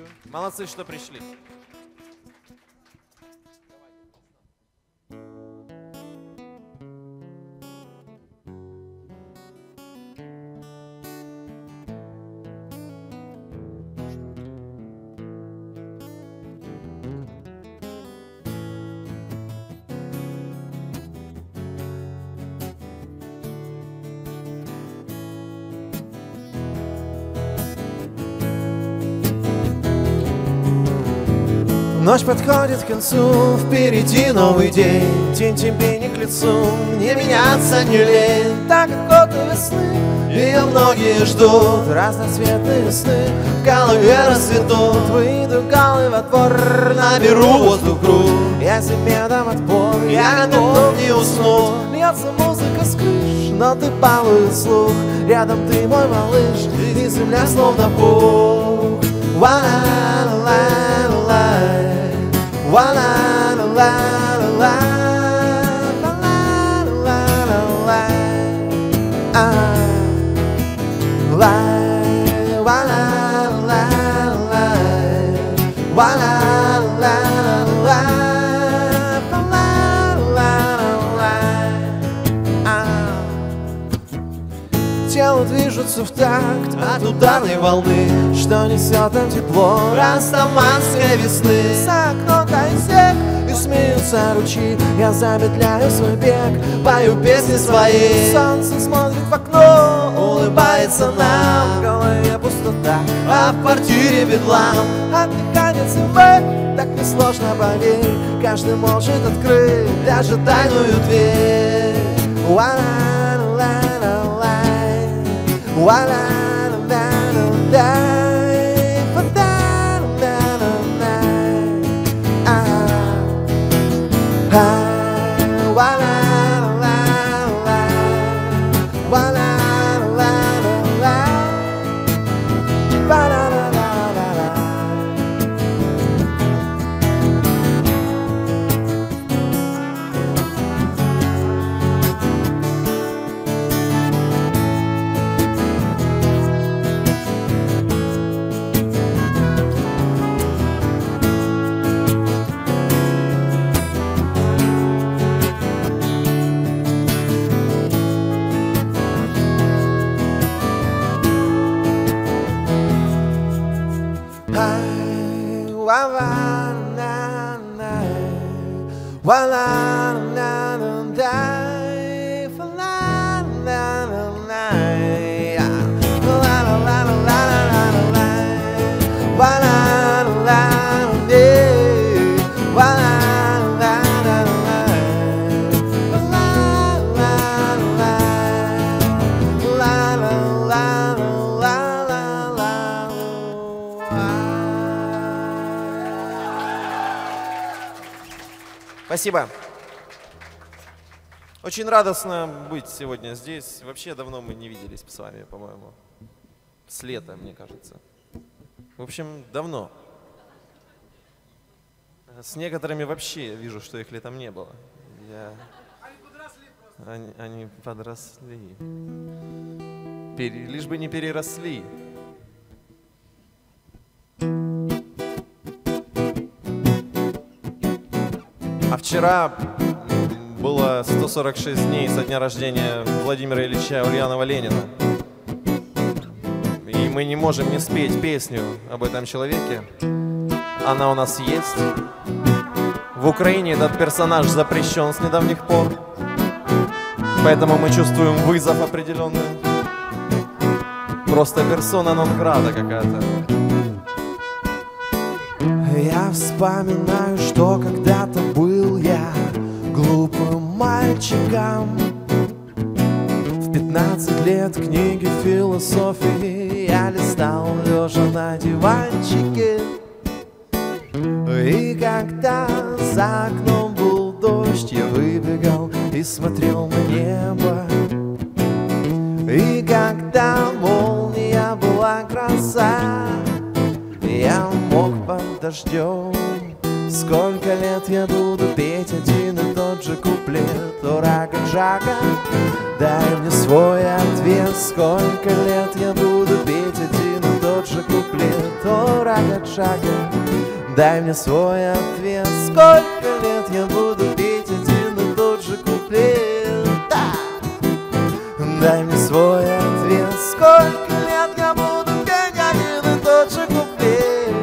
Молодцы, что пришли. Ночь подходит к концу, впереди новый день. День тебе не к лицу, не меняться не лень. Так как год весны, ее многие ждут. Разноцветные сны в голове расцветут. Выйду голый во двор, наберу воздух в грудь. Я себе дам отпор, я готов не уснуть. Льется музыка с крыш, но ты балуешь слух. Рядом ты мой малыш, и земля словно пух. Ла-ла-ла-ла-ла. Wa la la la la la la la la ah la wa la la la wa la la la la la ah. Тело движется в такт от ударной волны, что несет нам тепло растаманской весны. За окном тает снег и смеются ручьи. Я замедляю свой бег, пою песни свои. Солнце смотрит в окно, улыбается нам. В голове пустота, а в квартире бедлам. От дыхания зимы так несложно, поверь. Каждый может открыть даже тайную дверь. Wa la la la la la la la ah wa la la la wa la la la wa la la la la. Спасибо. Очень радостно быть сегодня здесь. Вообще давно мы не виделись с вами, по-моему. С лета, мне кажется. В общем, давно. С некоторыми вообще вижу, что их летом не было. Они подросли. Лишь бы не переросли. А вчера было 146 дней со дня рождения Владимира Ильича Ульянова Ленина. И мы не можем не спеть песню об этом человеке. Она у нас есть. В Украине этот персонаж запрещен с недавних пор. Поэтому мы чувствуем вызов определенный. Просто персона нон-грата какая-то. Я вспоминаю, что когда-то был я глупым мальчиком. В 15 лет книги философии я листал лежа на диванчике. И когда за окном был дождь, я выбегал и смотрел на небо. И когда молния была гроза, я мог под дождем. Сколько лет я буду петь один и тот же куплет? Урака-джака, дай мне свой ответ. Сколько лет я буду петь один и тот тот же куплет. О, рага-джага, дай мне свой ответ. Сколько лет я буду петь один и тот же куплет? Да! Дай мне свой ответ. Сколько лет я буду петь один и тот же куплет?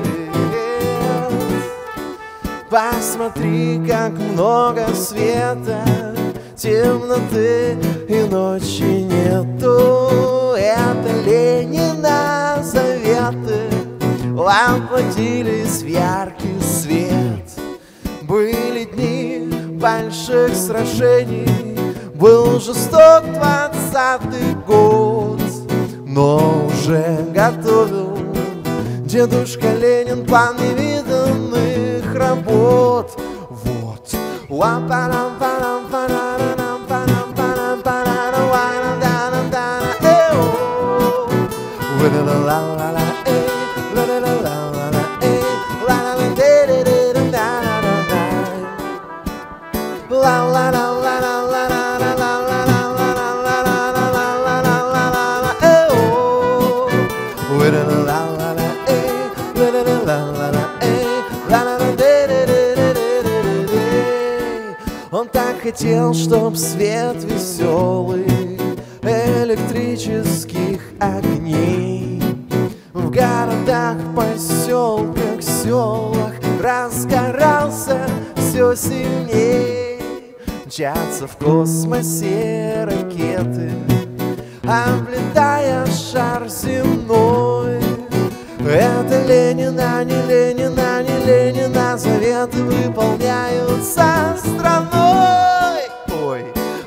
Посмотри, как много света, темноты и ночи нету. Это Ленина заветы воплотились в яркий свет. Были дни больших сражений, был жесток 20-й год, но уже готовил дедушка Ленин план невиданных работ. Вот. Он так хотел, чтоб свет веселый электрических огней в городах, поселках, селах разгорался все сильней. Мчатся в космосе ракеты, облетая шар земной. Это Ленина, не Ленина, не Ленина, заветы выполняются страной. Ой,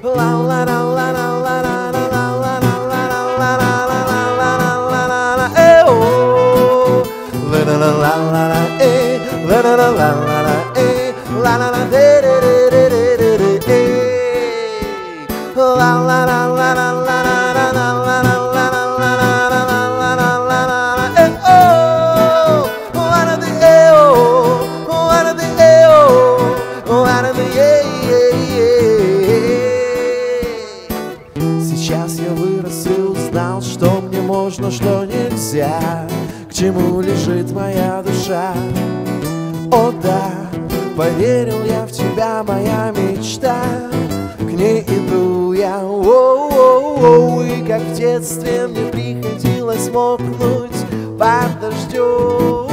сейчас я вырос и узнал, что мне можно, что нельзя, к чему лежит моя душа. О да, поверил я в тебя, моя мечта, к ней иду я. О-о-о-о, и как в детстве мне приходилось мокнуть под дождем.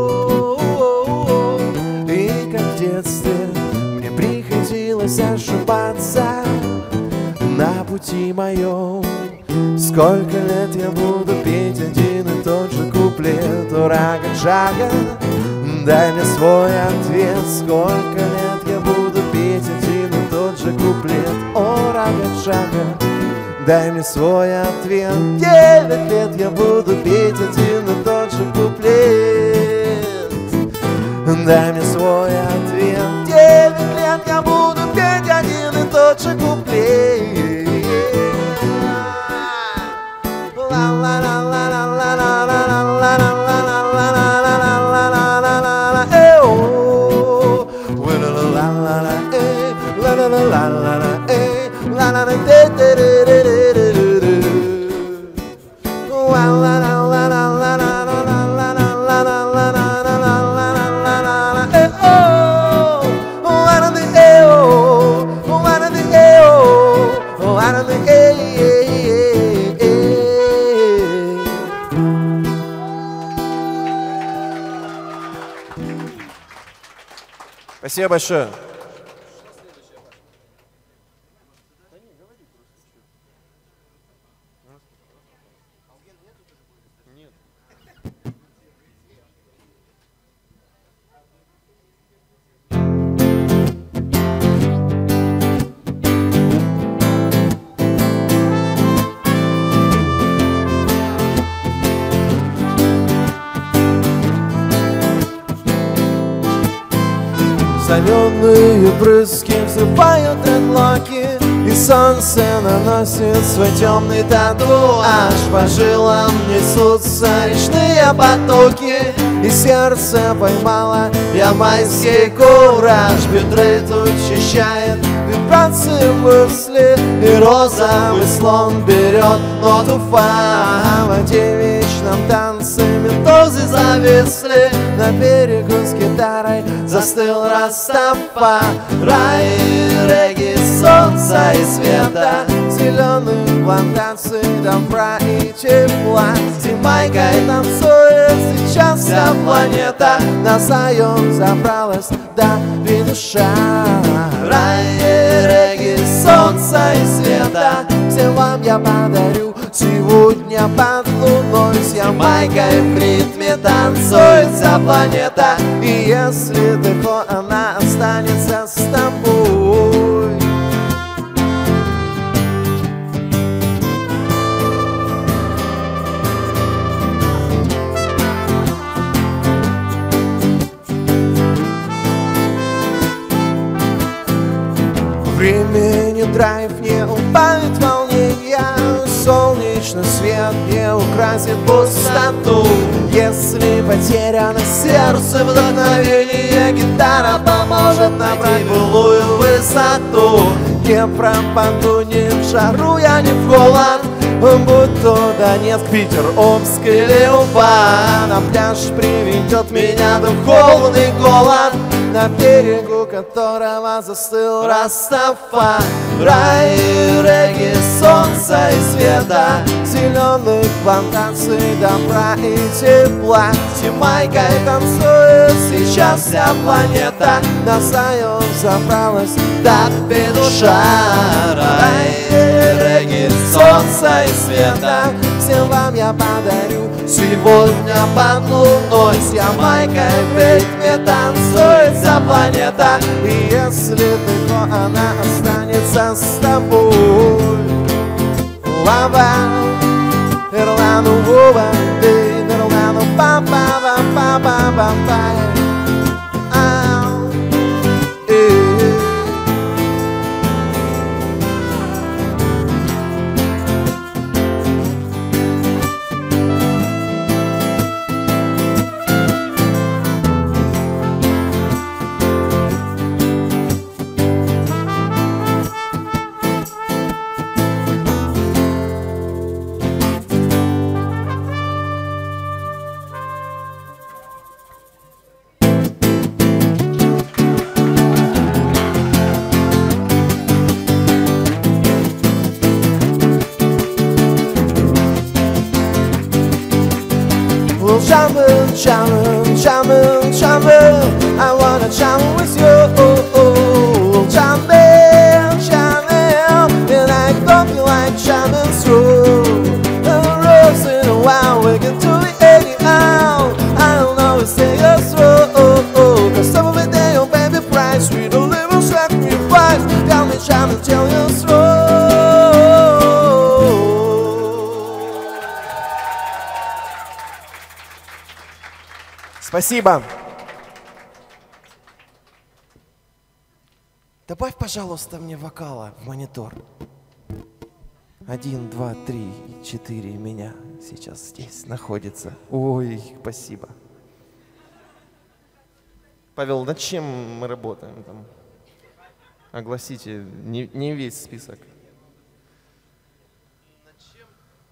И как в детстве мне приходилось ошибаться на пути моем. Сколько лет я буду петь один и тот же куплет? О, рага-джага, дай мне свой ответ. Сколько лет я буду петь один и тот же куплет? О, рага-джага, дай мне свой ответ. 9 лет я буду петь один и тот же куплет. Дай мне свой ответ. 9 лет я буду петь один и тот же куплет. Спасибо большое. Соленые брызги взрывают эдлоки, и солнце наносит свой темный татуаж. По жилам несутся речные потоки, и сердце поймало ямайский кураж. Битрейт учащает вибрации мысли, и розовый слон берет ноту фа. В воде вечном танце слезы зависли. На берегу с гитарой застыл Растафарай. Регги солнца и света, зеленых плантаций, добра и тепла. С Ямайкой танцует сейчас вся планета. На Сайон забралась до финиша. Рай, регги, солнца и света, всем вам я подарю сегодня под луной. С Ямайкой в ритме танцует вся планета. И если ты хочешь, она останется с тобой. Времени драйв не убавит волнения, солнечный свет не украсит пустоту. Если потеряно сердце вдохновение, гитара поможет набрать былую высоту. Не пропаду ни в жару, я ни в холод, будь то Донецк, Питер, Омск или Уфа. На пляж приведет меня духовный голод, на берегу которого застыл Растафарай. Регги, солнца и света, зеленых плантаций, добра и тепла. С Ямайкой танцует сейчас вся планета. На Сайон забралась до финиша. Регги, солнца и света, всем вам я подарю сегодня под луной. С Ямайкой в ритме танцует вся планета. И если ты, то она останется с тобой. Лава, Ирлану, Вова, ты, Ирлану, па-па-па-па-па-па-па. Jamming, jamming, jamming, jamming, I wanna jam with you. Jamming, jamming, and I don't feel like jamming through the roads in a while. We can do it anyhow. I don't know if stay us through. Cause some of the day on baby price, we don't live on sacrifice. Tell me, jamming, tell you through. Спасибо. Добавь, пожалуйста, мне вокала в монитор. 1, 2, 3, 4 меня сейчас здесь находится. Ой, спасибо. Павел, над чем мы работаем там? Огласите не весь список. Над чем?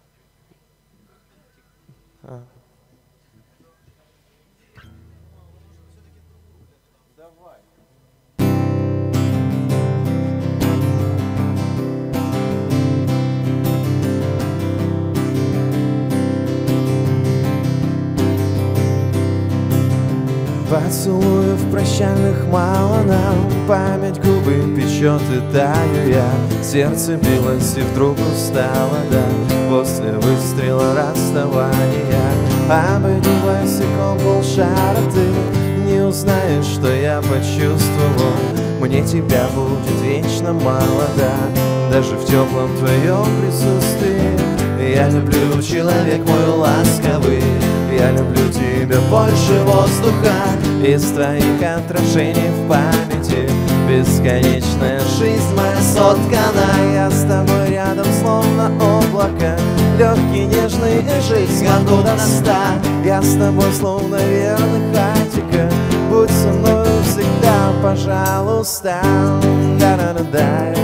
Поцелуев прощальных мало нам, память губы печет и таю я. Сердце билось и вдруг устало, да, после выстрела расставания. Обойди босиком полшара, ты не узнаешь, что я почувствовал. Мне тебя будет вечно мало, да, даже в теплом твоем присутствии. Я люблю, человек мой ласковый, я люблю тебя больше воздуха. Из твоих отражений в памяти бесконечная жизнь моя соткана. Я с тобой рядом, словно облако, легкий, нежный и жизнь году до 100. Я с тобой, словно верный хатика, будь со мной всегда, пожалуйста. Да-да-да-дай,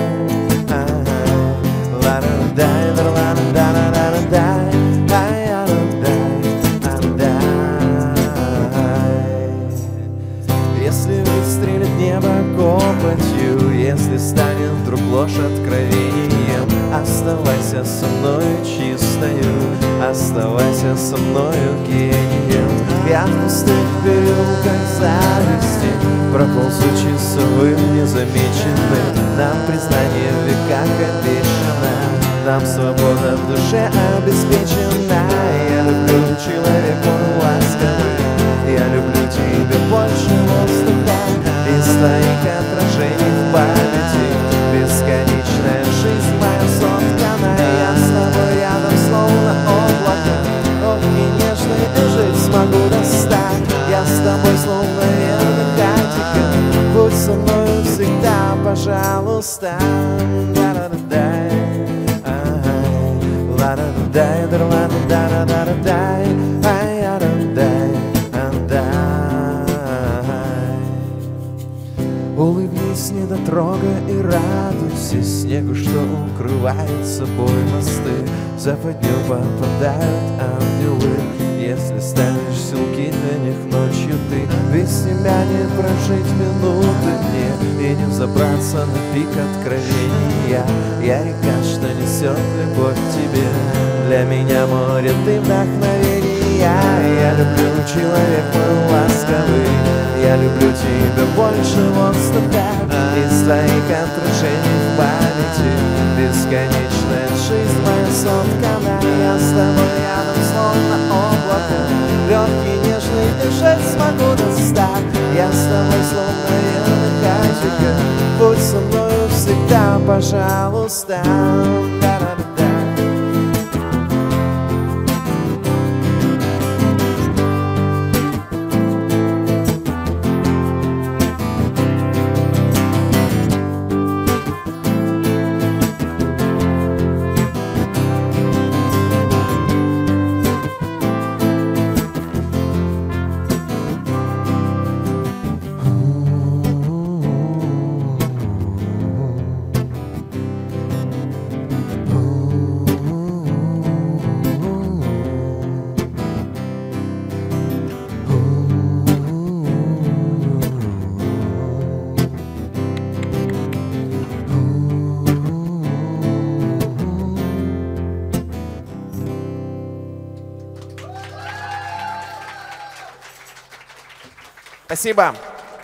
ла-да-дай, ла-да-дай, ла-да-дай. Если станет вдруг ложь откровением, оставайся со мною чистою, оставайся со мною гением. Я в пустых переулках зависти проползу часовым незамеченным. Нам признание в веках обещано, нам свобода в душе обеспечена. Я люблю человек мой ласковый, я люблю тебя больше воздуха. Из твоих отражений в памяти бесконечная жизнь моя соткана. Я с тобой рядом, словно облако, ох, и нежной жить смогу достать. Я с тобой, словно верный хатика, будь со мною всегда, пожалуйста. Улыбнись, недотрога, и радуйся снегу, что укрывает собой мосты. В западню попадают ангелы, если ставишь селки для них ночью ты. Без тебя не прожить минуты мне и не взобраться на пик откровения. Я река, что несет любовь к тебе, для меня море ты вдохновение. Я люблю человек мой ласковый, я люблю тебя больше воздуха. Из твоих отражений в памяти бесконечная жизнь моя соткана. Я с тобой рядом, словно облако, легкий, нежный, дышать смогу достать. Я с тобой, словно верный хатика, будь со мною всегда, пожалуйста. Спасибо.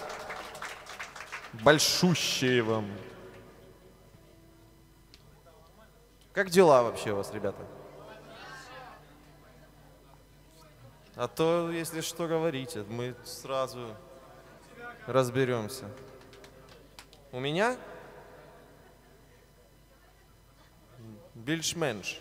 Большущие вам. Как дела вообще у вас, ребята? А то, если что, говорите, мы сразу разберемся. У меня? Бильш-менш.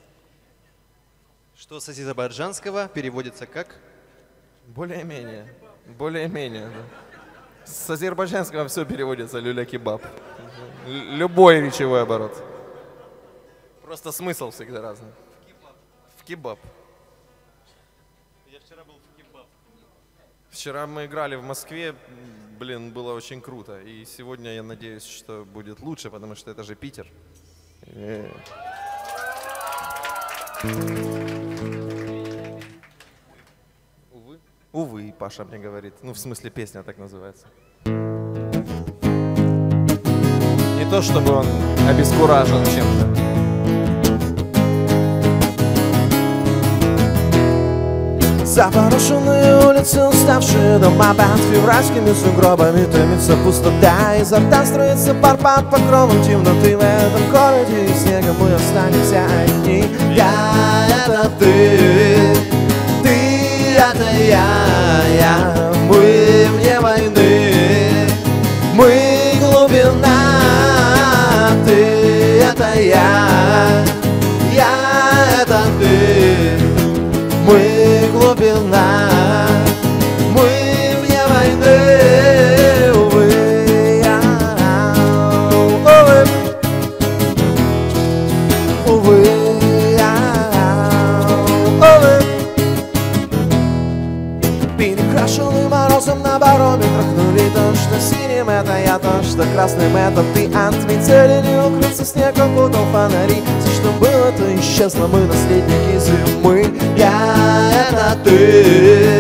Что с азербайджанского переводится как? Более-менее. Более-менее, да. С азербайджанского все переводится люля-кебаб. Любой речевой оборот. Просто смысл всегда разный. В кебаб. Я вчера был в кебаб. Вчера мы играли в Москве, блин, было очень круто. И сегодня я надеюсь, что будет лучше, потому что это же Питер. Увы, Паша мне говорит. Ну, в смысле, песня так называется. Не то, чтобы он обескуражен чем-то. Запорошенные улицы, уставшие дома, под февральскими сугробами томится пустота. Изо рта строится пар под покровом темноты. В этом городе и снегом мы останемся одни. Я — это ты, ты — это я. Мы вне войны, мы глубина. Ты — это я — это ты. Мы глубина, мы вне войны, увы, увы, увы. Перекрашенный морозом на барометрах нули. То, что синим — это я, то, что красным — это ты. От метели не укрыться, снег окутал фонари. Все, что было, то исчезло, мы наследники зимы. Я — это ты,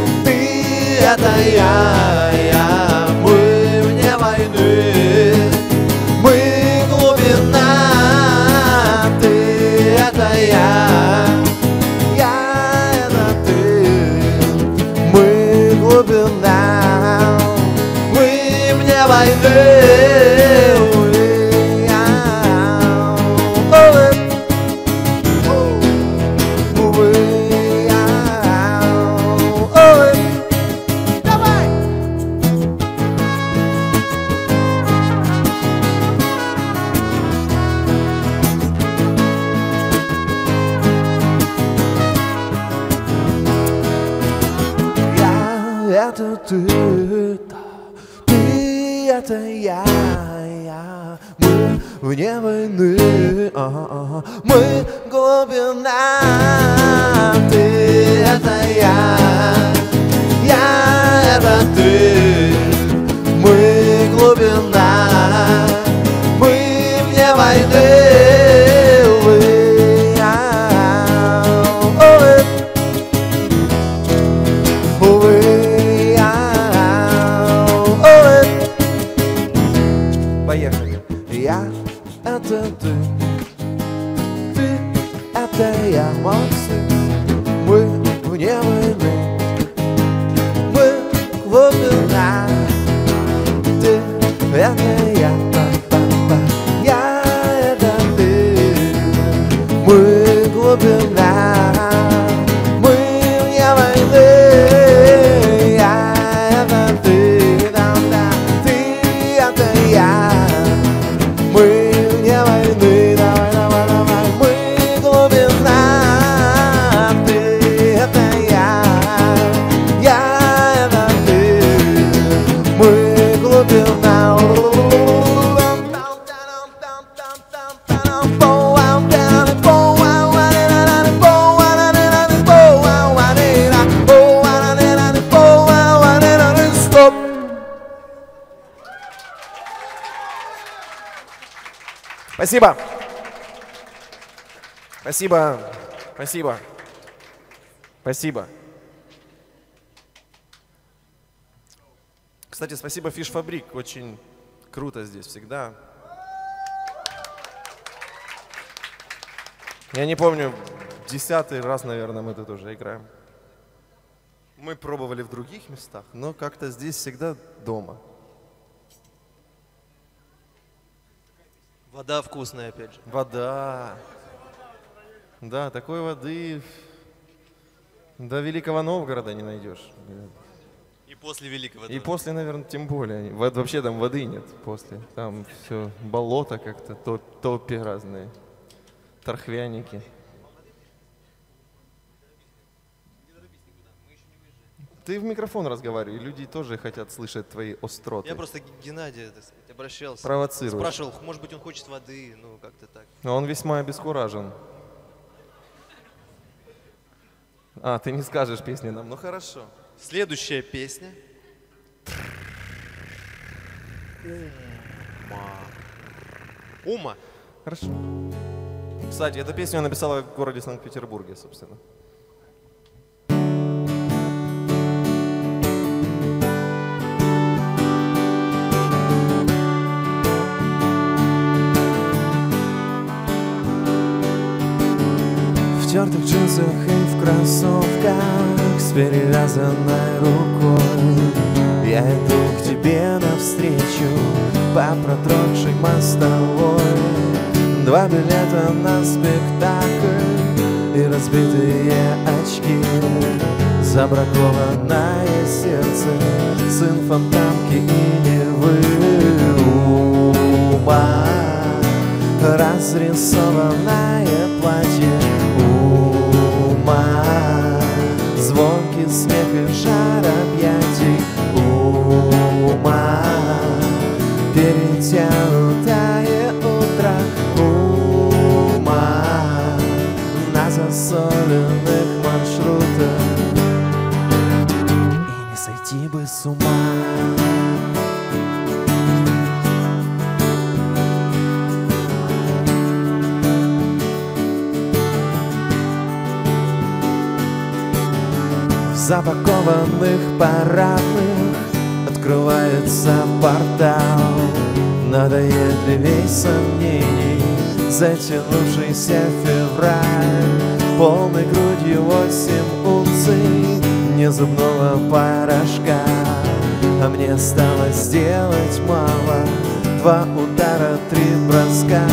ты — это я. Мы вне войны, глубина. Мы вне войны. Это ты, это я, мы вне войны, мы глубина. Ты это я это ты, мы глубина, мы вне войны. Поехали. Я — это ты — это я, молодцы. Мы вне войны, мы глубина. Ты — это я, па-па-па. Я — это ты, мы глубина, мы вне войны. Я — это ты, да-да. Ты — это я. Мы вне войны, давай, давай, давай, мы глубина. Ты — это я это ты, мы глубина. Спасибо. Спасибо. Спасибо. Спасибо. Кстати, спасибо Фиш-фабрик. Очень круто здесь всегда. Я не помню, 10-й раз, наверное, мы тут уже играем. Мы пробовали в других местах, но как-то здесь всегда дома. Вода вкусная, опять же. Вода. Да, такой воды до Великого Новгорода не найдешь. И после Великого. И после, наверное, тем более. Вообще там воды нет после. Там все болото как-то, топи разные, торхвяники. Ты в микрофон разговаривай, люди тоже хотят слышать твои остроты. Я просто к Геннадию, так сказать, обращался. Провоцируешь. Спрашивал, может быть, он хочет воды, ну как-то так. Но он весьма обескуражен. А, ты не скажешь песни нам, ну хорошо. Следующая песня. Ума. Хорошо. Кстати, эту песню я написала в городе Санкт-Петербурге, собственно. В тертых джинсах и в кроссовках с перевязанной рукой я иду к тебе навстречу по продрогшей мостовой. 2 билета на спектакль и разбитые очки, забракованное сердце, сын фонтанки и Невы. Ума, разрисованное платье. Ума, звонкий смех и жар объятий. Ума, перетянутое утро. Ума, на засоленных маршрутах. И не сойти бы с ума. В запакованных парадных открывается портал надоедливей сомнений. Затянувшийся февраль, полной грудью 8 унций, мне зубного порошка, а мне осталось сделать мало. 2 удара, 3 броска.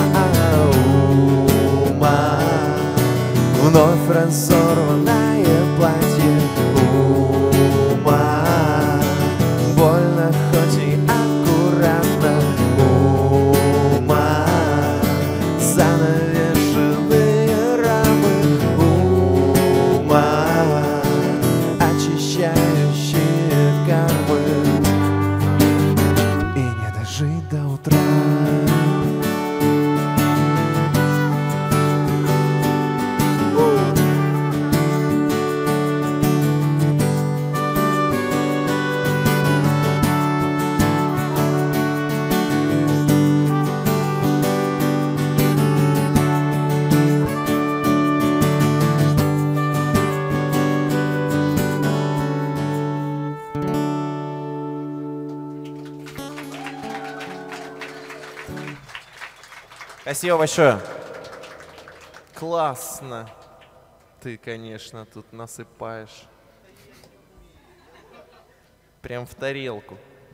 Ума, вновь разорванное платье. Ума, больно, хоть и аккуратно. Ума, занавешенные рамы. Ума, очищающие кармы. И не дожить до утра. Спасибо большое. Классно. Ты, конечно, тут насыпаешь. Прям в тарелку.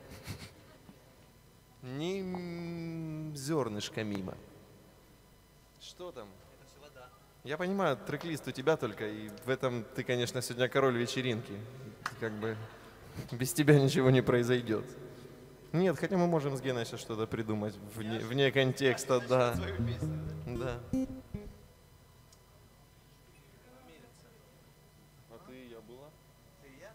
Ни зернышка мимо. Что там? Это все вода. Я понимаю, трек-лист у тебя только, и в этом ты, конечно, сегодня король вечеринки. Как бы без тебя ничего не произойдет. Нет, хотя мы можем с Геной сейчас что-то придумать вне контекста, да. Да. А ты и я была? Ты и я?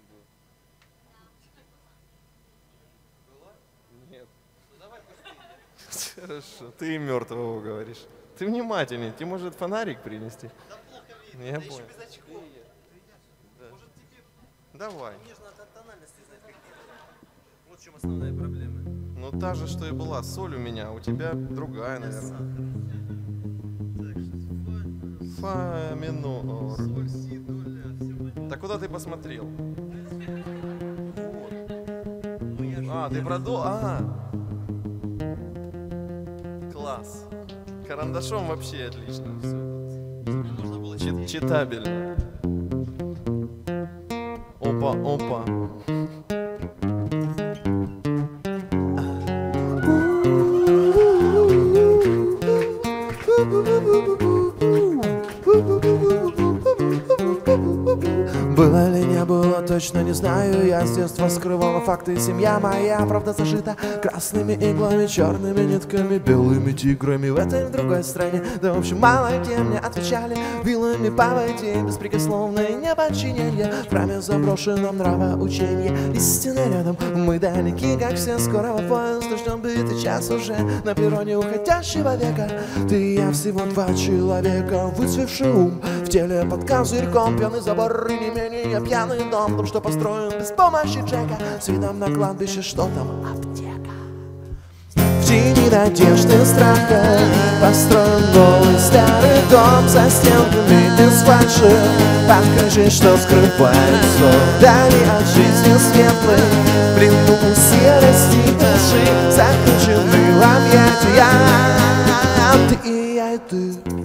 Была? Нет. Ну давай быстрее. Хорошо, ты и мертвого говоришь. Ты внимательней, тебе может фонарик принести? Да плохо видно. Я Да еще понял. без очков. Да. Может тебе Давай. мне же надо тональности знать какие-то. Вот в чем основная проблема. Ну та же, что и была, соль у меня, а у тебя другая, наверное. Так, сейчас Фа минор. соль, си, доля, все понятно. Так куда ты посмотрел? Ну я же... А, ты продул? Класс. Карандашом вообще отлично все. Нужно было Читабельно. Опа, опа. Было ли не было, точно не знаю. Я с детства скрывала факты. Семья моя, правда, зашита красными иглами, черными нитками, белыми тиграми в этой в другой стране. Да, в общем, мало где мне отвечали вилами по воде. Беспрекословное неподчинение в храме заброшенном нравоученье. Истина рядом, мы далеки, как все. Скорого поезда ждем битый час уже на перроне уходящего века. Ты и я всего 2 человека, выцвевший ум в теле под козырьком, пьяный забор и не менее пьяный дом, том, что построен без помощи Джека, с видом на кладбище, что там аптека. В тени надежды страха построен новый старый дом со стенками из фальши, под крышей, что скрывается вдали от жизни светлой, в плену серости и лжи, заключены в объятия. Ты и я, и ты.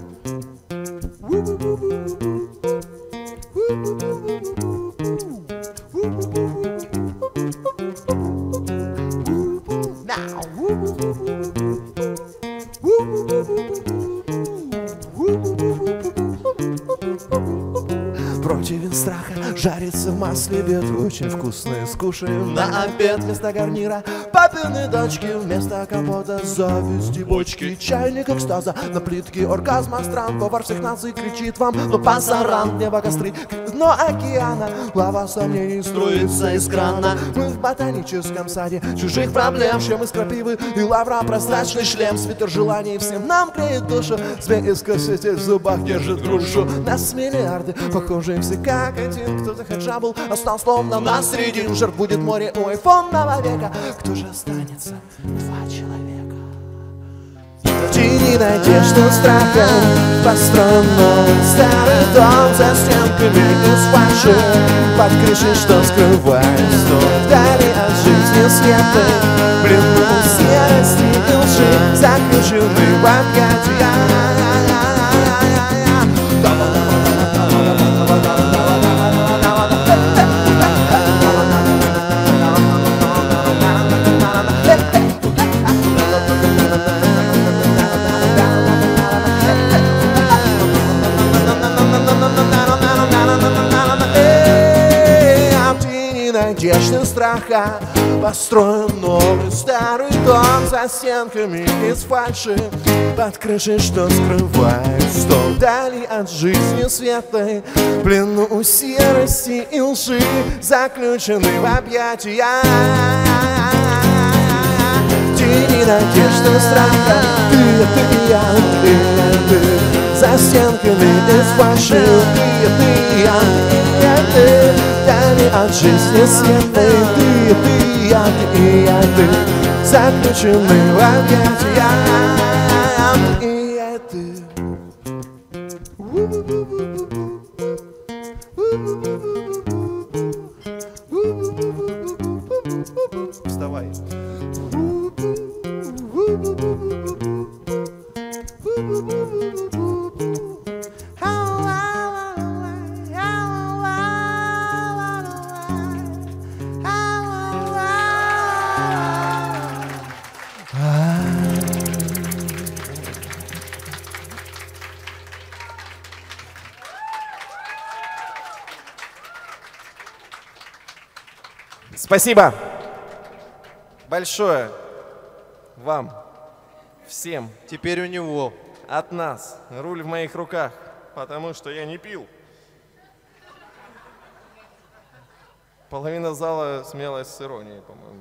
Противень страха жарится в масле ветру, очень вкусные, скушаем на обед вместо гарнира. Папины дочки вместо компота, зависти бочки, чайник экстаза на плитке оргазма стран. Повар всех наций кричит вам, но пасаран, небо костры, дно океана, лава сомнений струится из крана. Мы в ботаническом саде чужих проблем, чем из крапивы и лавра, прозрачный шлем, свитер желаний всем нам греет душу. Змей из кости в зубах держит грушу. Нас миллиарды, похожие все как один. Кто захотя был, остался словно нас среди. Жертв будет море у айфонного века. Кто же останется? 2 человека. В тени надежды страха построен новый старый дом за стенками из фальши, под крышей, что скрывается вдали от жизни светлой, в плену серости и лжи, заключены в объятия. надежды, страха построен новый старый дом за стенками из фальши, под крышей, что скрывает стол вдали от жизни светлой, в плену у серости и лжи, заключенный в объятия. Тени надежды, страха, ты и я, ты, за стенками из фальши, ты и я, вдали от жизни светлой, ты и я, ты, заключены в объятия, и ты. Вставай. Спасибо большое вам всем. Теперь у него. От нас руль в моих руках, потому что я не пил. Половина зала смеялась с иронией, по-моему.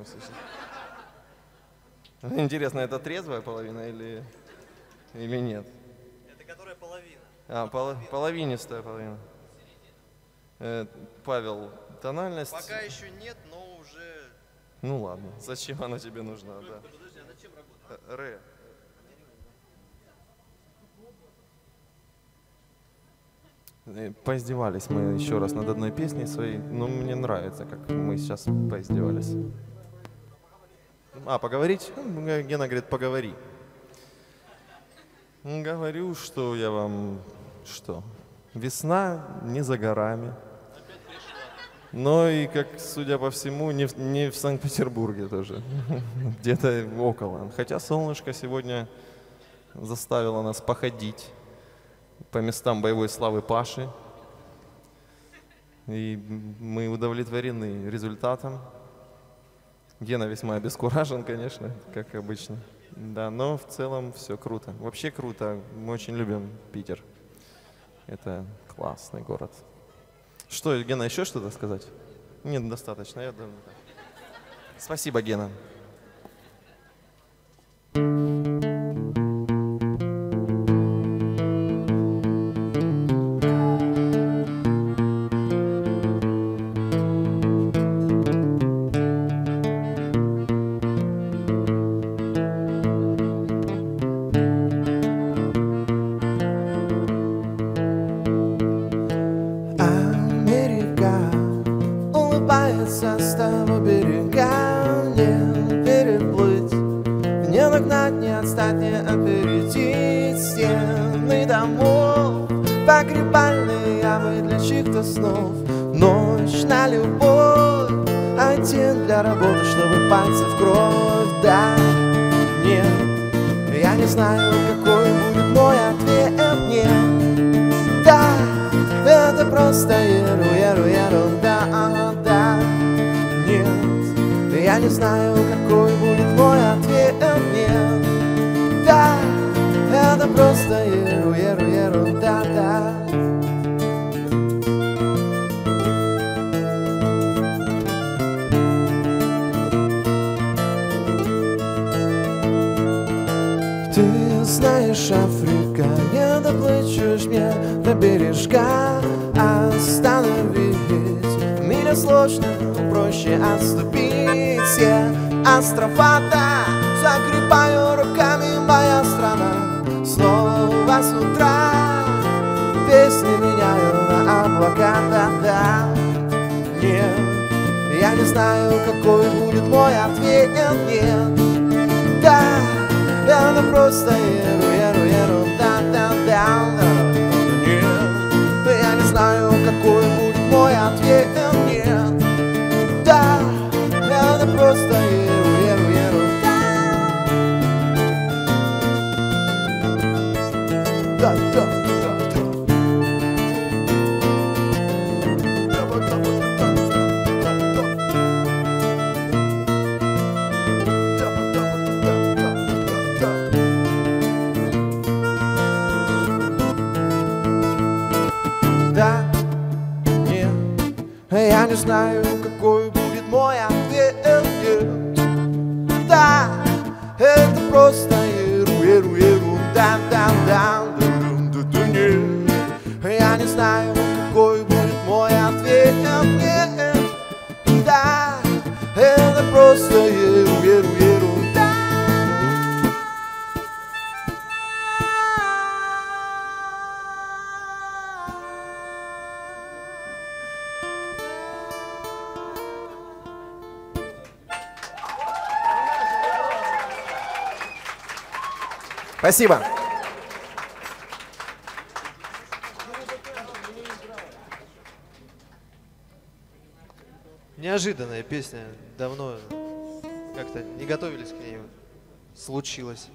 Интересно, это трезвая половина или нет? Это которая половина. Половинистая половина. Павел, тональность. Пока еще нет, но уже... Ну ладно, зачем она тебе нужна? Да. Подожди, а над чем работать? Ре. Поиздевались мы еще раз над одной песней своей, но мне нравится, как мы сейчас поиздевались. Поговорить? Гена говорит, поговори. Говорю, что я вам... Что? Весна не за горами. Но и, как, судя по всему, не в Санкт-Петербурге тоже. Где-то около. Хотя солнышко сегодня заставило нас походить по местам боевой славы Паши. И мы удовлетворены результатом. Гена весьма обескуражен, конечно, как обычно. Да, но в целом все круто. Вообще круто. Мы очень любим Питер. Это классный город. Что, Гена, еще что-то сказать? Нет, достаточно. Я думаю, да. Спасибо, Гена. С того берега не переплыть, не нагнать, не отстать, не опередить стены домов, погребальные ямы для чьих-то снов, ночь на любовь, а день для работы, чтобы пальцы в кровь. Да, нет, я не знаю, какой будет мой ответ. Нет, да, это просто ерунда. Да, нет, я не знаю, какой будет мой ответ. Нет, да, это просто ерунда. Да. Ты знаешь, Африка, не доплачешь мне до бережка. Остановить в мире сложно, проще отступить. Все острова-то закрепаю руками, моя страна. Снова с утра песни меняю на облака. Да, нет, я не знаю, какой будет мой ответ. Нет, да, это просто ерунда. Нет, я не знаю, какой будет мой ответ. Нет, да, это просто ерунда. Да. это просто ерунда. Спасибо. Неожиданная песня, давно как-то не готовились к ней, случилось.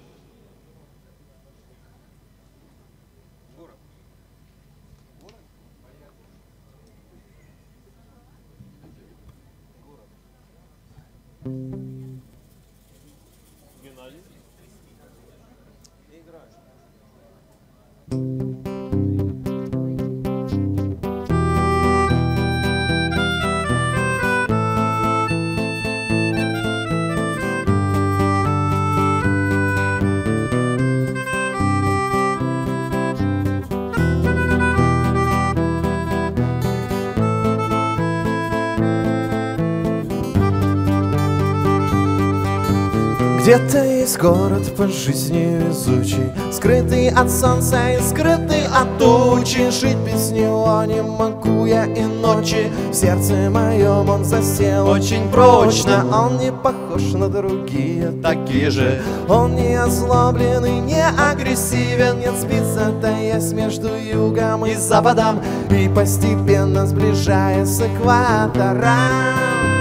Где-то есть город по жизни везучий, скрытый от солнца и скрытый от тучи. Жить без него не могу я и ночи. В сердце моем он засел очень прочно. Он не похож на другие такие же. Он не озлобленный, не агрессивен. Нет, спица-то есть между югом и западом, и постепенно сближаясь с экватором.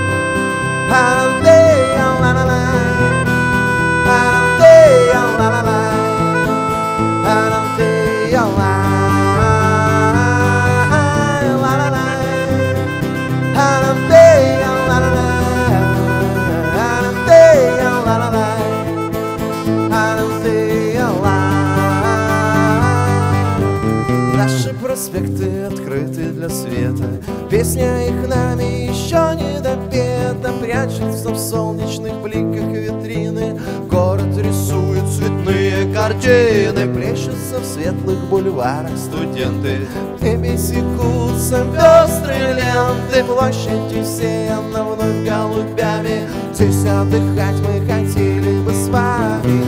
Наши проспекты открыты для света, песня их нами еще не допета. Прячется в солнечных бликах витрины, город рисует цветные картины. Плещутся в светлых бульварах студенты, в небе секутся пестрые ленты. Площадь усеяна вновь голубями, здесь отдыхать мы хотели бы с вами.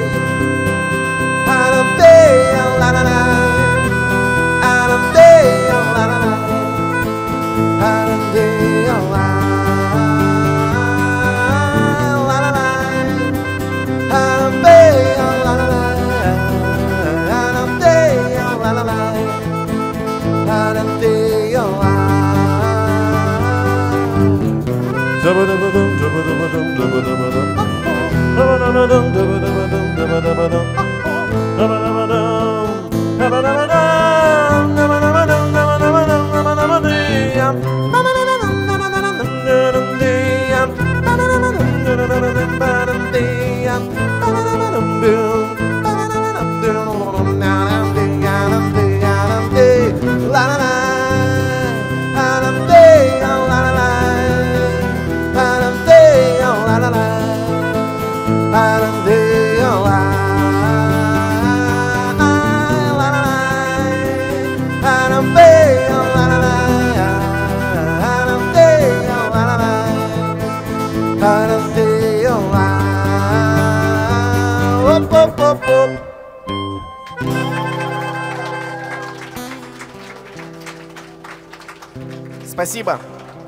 Спасибо.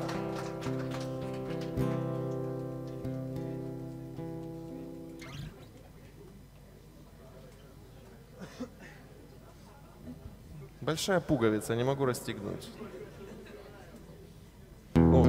Большая пуговица, не могу расстегнуть. О.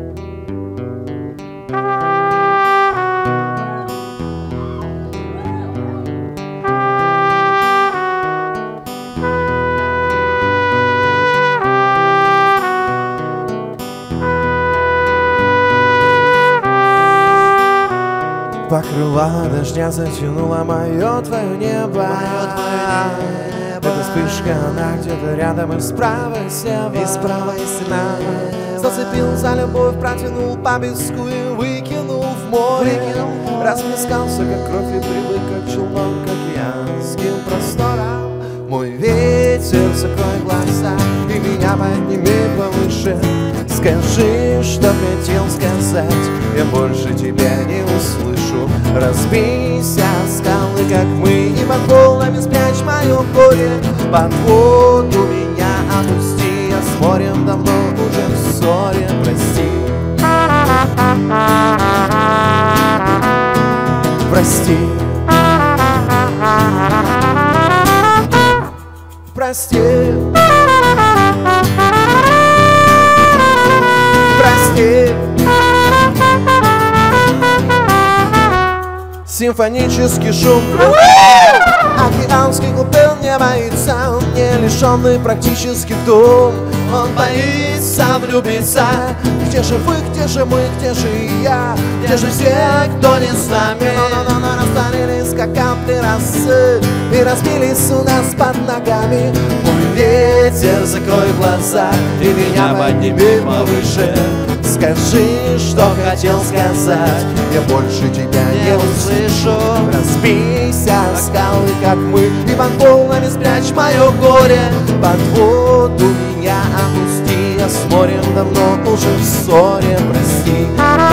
Покрыла дождя затянула мое твое небо. Эта вспышка, она где-то рядом и справа, и слева, и справа, и слева. Зацепил за любовь, протянул по песку и выкинул в море. Расплескался, как кровь, и привык, как челнок, к океанским просторам. Мой ветер, закрой глаза и меня подними повыше. Скажи, что хотел сказать, я больше тебя не услышу. Разбейся о скалы, как мы, и под волнами спрячь мое горе. Под воду меня опусти, я с морем давно уже в ссоре. Прости, прости, прости, прости. Симфонический шум океанский глубин не боится, он не лишенный практически дум. Он боится влюбиться. Где же вы, где же мы, где же я? Где же все, кто не с нами? Но растворились, как капли росы, и разбились у нас под ногами. Мой ветер, закрой глаза и меня подними повыше. Скажи, что хотел сказать, я больше тебя не услышу. Разбейся о скалы, как мы, и под волнами спрячь мое горе. Под воду меня опусти, я с морем давно уже в ссоре. Прости,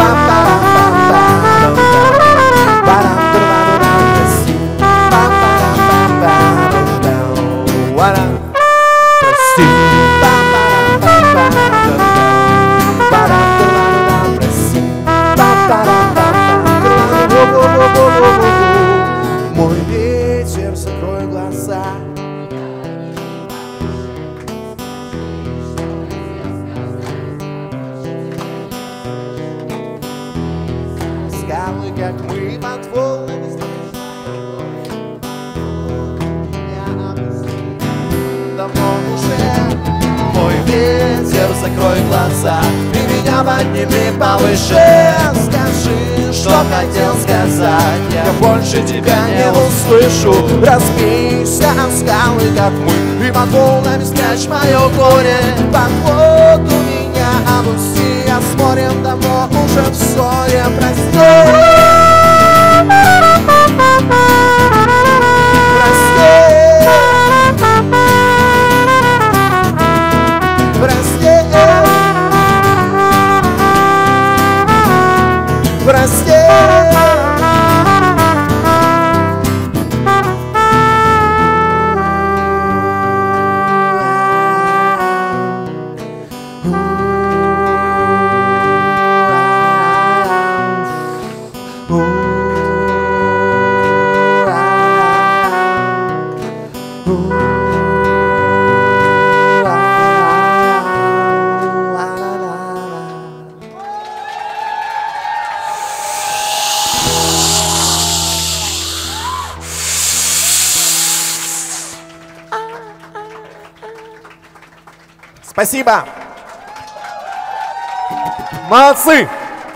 мой ветер, закрой глаза. Скалы, как мы, под волнами давно уже. Мой ветер, закрой глаза и меня подними повыше. Скажи, что хотел сказать, я больше тебя не услышу. Разбейся о скалы, как мы, и под волнами спрячь мое горе. Под воду меня опусти, я с морем давно уже в ссоре. Прости, прости, спасибо. Молодцы.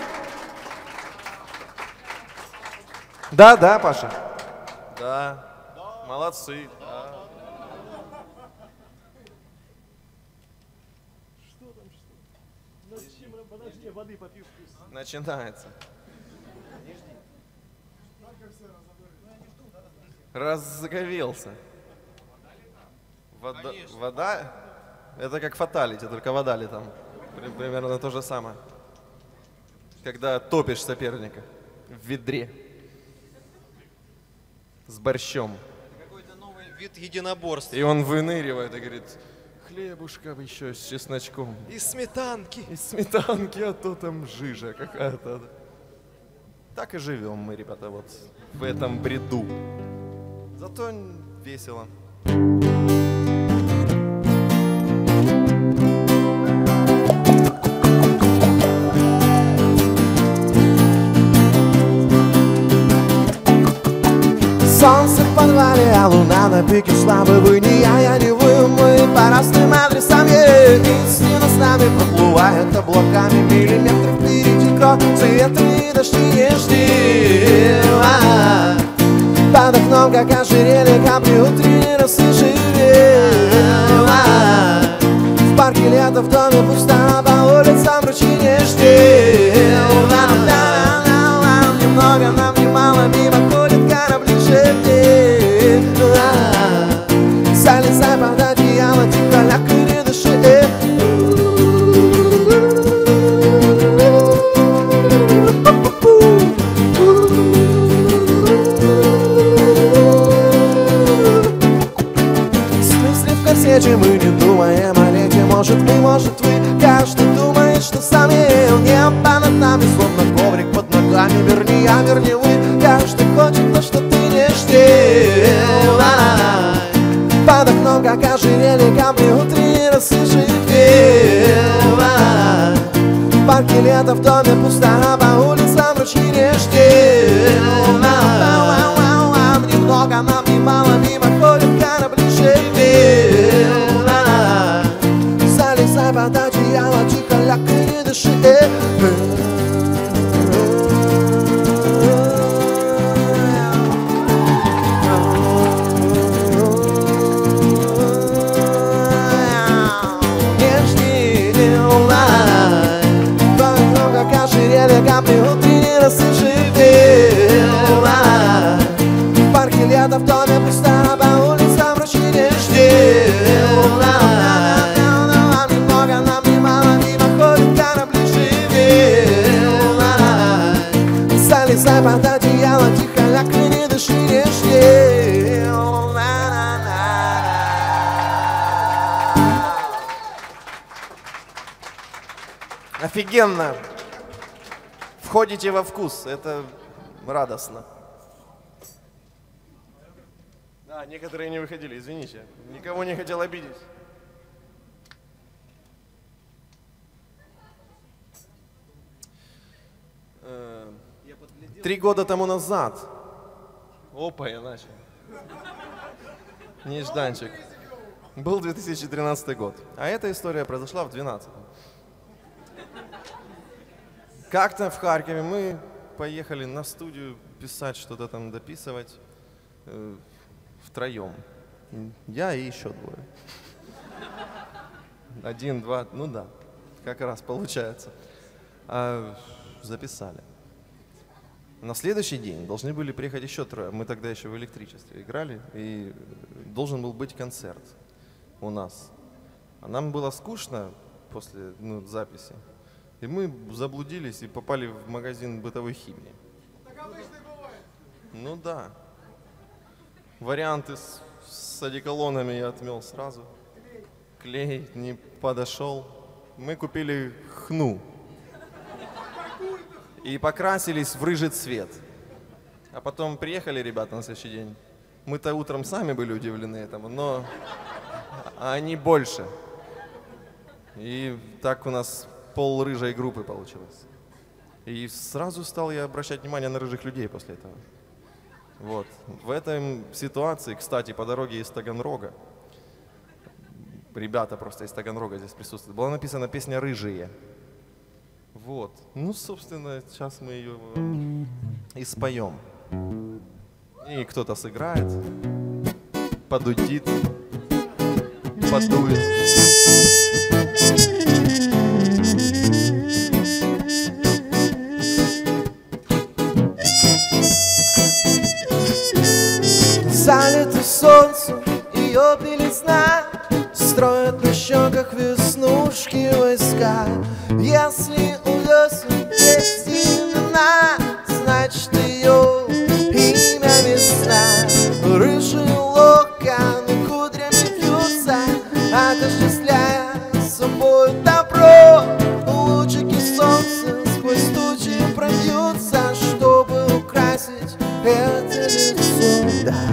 Да, да, Паша. Да, молодцы. Начинается. Разговелся. Вода? Это как фаталити, только вода ли там. Примерно то же самое. Когда топишь соперника в ведре. С борщом. Какой-то новый вид единоборств. И он выныривает и говорит: хлебушка еще с чесночком. И сметанки. И сметанки, а то там жижа какая-то. Так и живем мы, ребята, вот в этом бреду. Зато весело. Солнце в подвале, а луна на пике слабой. Вы не я не вы, мы по разным адресам. Истина с нами проплывает облаками. Миллиметры впереди крок, цветные дожди не жди. Под окном, как ожерелье, капли утренней росы живее. В парке лето, в доме пусто, по улицам ручьи не жди. Немного нам немало, мимо ходят корабли жертвы. Залезай под одеяло, тихо ляг и не дыши. нами, словно коврик под ногами. Верни я, верни вы, каждый хочет то, что ты не ждешь. Под окном, как ожерелье, капли утренней росы живет. В парке лето, в доме пусто, а по улицам ручьи режки. Немного нам немало, мимо ходят корабли живет. Залезай под одеяло, тихо ляг и не дыши. Капли утренней росы живела. В парке лето, в доме пусто, а по улицам ручьи реждела. Немного нам немало, мимо ходят корабли живела. Залезай под одеяло, тихо ляг и не дыши, реждела. Офигенно! Входите во вкус, это радостно. Да, некоторые не выходили, извините. Никого не хотел обидеть. Три года тому назад. Опа, я начал. Нежданчик. Был 2013 год. А эта история произошла в 2012. Как-то в Харькове мы поехали на студию писать, что-то там дописывать втроем. Я и еще двое. Один, два, ну да, как раз получается. Записали. На следующий день должны были приехать еще трое. Мы тогда еще в электричестве играли, и должен был быть концерт у нас. А нам было скучно после записи. И мы заблудились и попали в магазин бытовой химии. Так обычно бывает. Ну да. Варианты с одеколонами я отмел сразу. Клей не подошел. Мы купили хну. И покрасились в рыжий цвет. А потом приехали ребята на следующий день. Мы-то утром сами были удивлены этому, но они больше. И так у нас пол рыжей группы получилось. И сразу стал я обращать внимание на рыжих людей после этого. Вот. В этой ситуации, кстати, по дороге из Таганрога, ребята просто из Таганрога здесь присутствуют, была написана песня «Рыжие». Вот. Ну, собственно, сейчас мы ее и споем. И кто-то сыграет, подудит, подует. Залиты солнцем ее белизна, строят на щеках веснушки войска. Если у весен есть имена, значит ее имя весна. Рыжие локоны кудрями вьются, отождествляя с собой добро. Лучики солнца сквозь тучи пробьются, чтобы украсить это лицо. Да.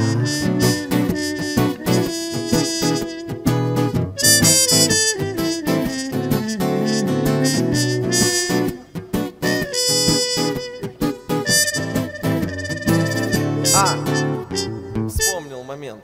Вспомнил момент.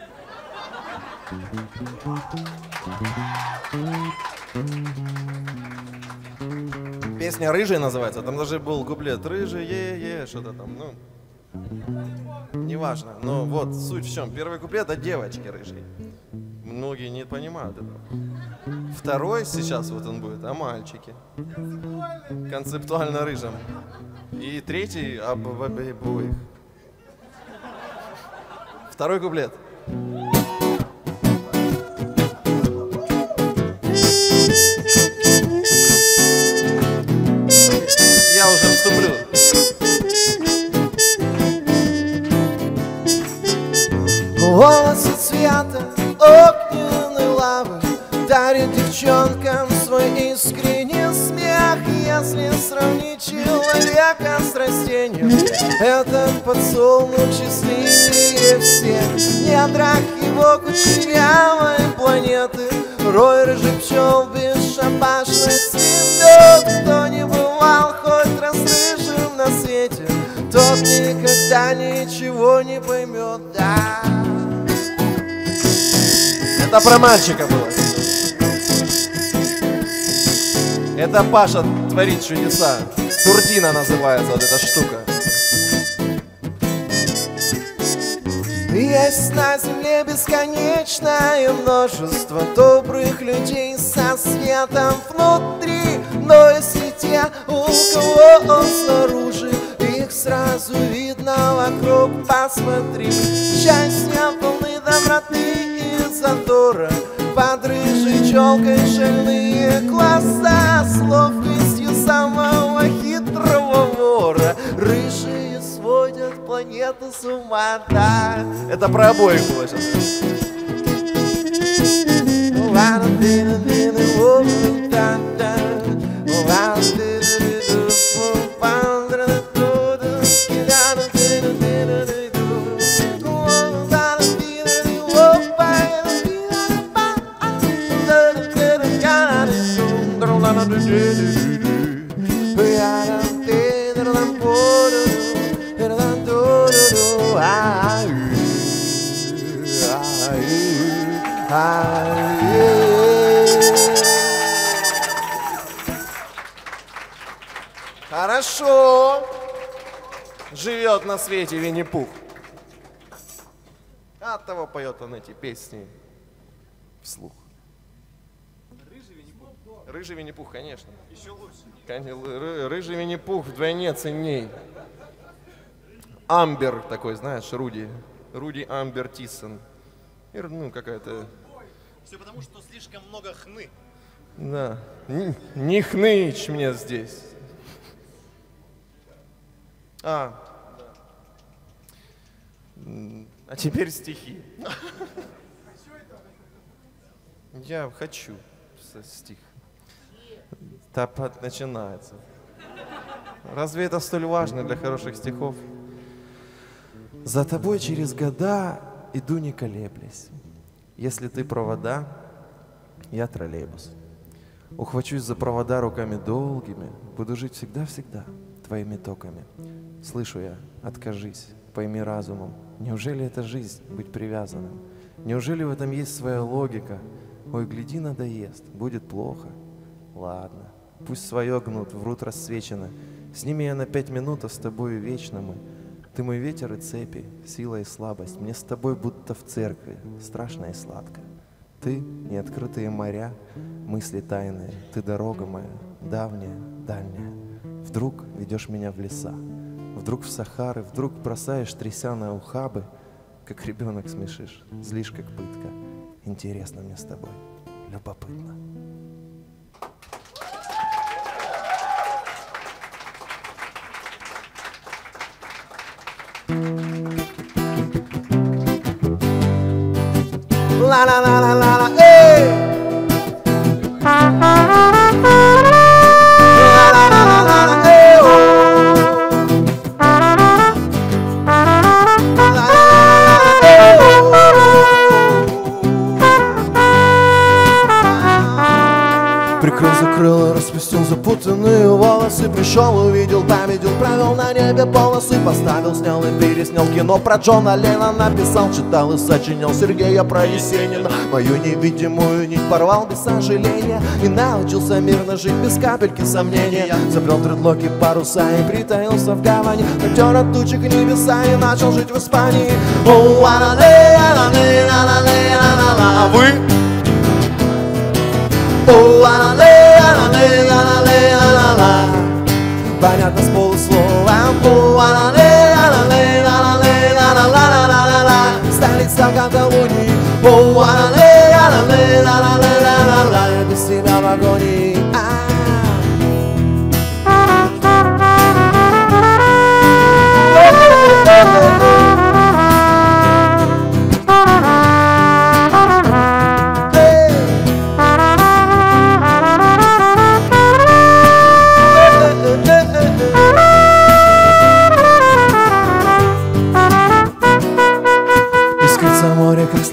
Песня «Рыжие» называется, там даже был куплет «Рыжие, что-то там, ну, неважно, но вот суть в чем. Первый куплет о девочке рыжей. Многие не понимают этого. Второй сейчас вот он будет о мальчике. Концептуально рыжем. И третий об обоих. Второй куплет. Я уже вступлю. Волосы цвета огненной лавы дарит девчонкам свой искренний смех. Если сравнить не человека с растением. Этот подсолнух счастливее всех. Недра его кучерявой планеты. Рой рыжих пчел бесшабашности. Тот, кто не бывал хоть раз рыжим на свете, тот никогда ничего не поймет, да. Это про мальчика было. Это Паша творит чудеса. Туртина называется вот эта штука. Есть на земле бесконечное множество добрых людей со светом внутри. Но если те, у кого он снаружи, их сразу видно вокруг, посмотри. Счастья полны доброты и задора, под рыжей челкой шальные глаза, с ловкостью самого хитрого вора. Рыжие сводят планету с ума, да. Это про обоих было сейчас. Хорошо. Живет на свете Винни-Пух. Оттого поет он эти песни вслух. Рыжий Винни-Пух, конечно. Еще лучше. Рыжий Винни-Пух вдвойне ценней. Амбер такой, знаешь, Руди. Руди Амбер Тиссон. Ну, какая-то... Все потому, что слишком много хны. Да. Не хнычь мне здесь. А теперь стихи. Я хочу стих. Топот начинается. Разве это столь важно для хороших стихов? За тобой через года иду не колеблясь. Если ты провода, я троллейбус. Ухвачусь за провода руками долгими, буду жить всегда-всегда твоими токами. Слышу я, откажись, пойми разумом. Неужели это жизнь, быть привязанным? Неужели в этом есть своя логика? Ой, гляди, надоест, будет плохо. Ладно, пусть свое гнут, врут рассвечено. С ними я на 5 минут, а с тобою вечно мы. Ты мой ветер и цепи, сила и слабость. Мне с тобой будто в церкви, страшно и сладко. Ты — неоткрытые моря, мысли тайные. Ты — дорога моя, давняя, дальняя. Вдруг ведешь меня в леса, вдруг в Сахары, вдруг бросаешь, тряся на ухабы. Как ребенок смешишь, злишь как пытка. Интересно мне с тобой, любопытно. Ла-ла-ла-ла-ла, эй! Ла-ла-ла-ла-ла, эй! Прикрыл, закрыл, распустил запутанные волосы. Пришел, увидел, победил, провел на небе полосы. Поставил, снял и переснял кино про Джона Леннона. Написал, читал и сочинял Сергея про Есенина. Мою невидимую нить порвал без сожаления и научился мирно жить без капельки сомнения. Заплел тредлоки паруса и притаился в гавани. Натер от тучек небеса и начал жить в Испании. А вы? Понятно с полуслова. Столица Каталонии. Без тебя в агонии.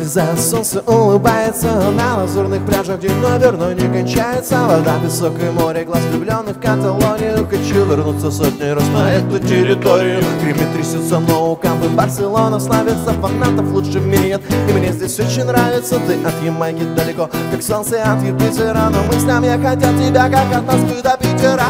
слеза, солнце улыбается. На лазурных пляжах день, наверное, не кончается. Вода, песок и море, глаз влюбленных в Каталонию. Хочу вернуться сотни раз на эту территорию. Гремит, трясется, но у Кампы Барселона славится. Фанатов лучше в мире нет, и мне здесь очень нравится. Ты от Ямайки далеко, как солнце от Юпитера, но мыслям я хотят тебя, как от Москвы до Питера.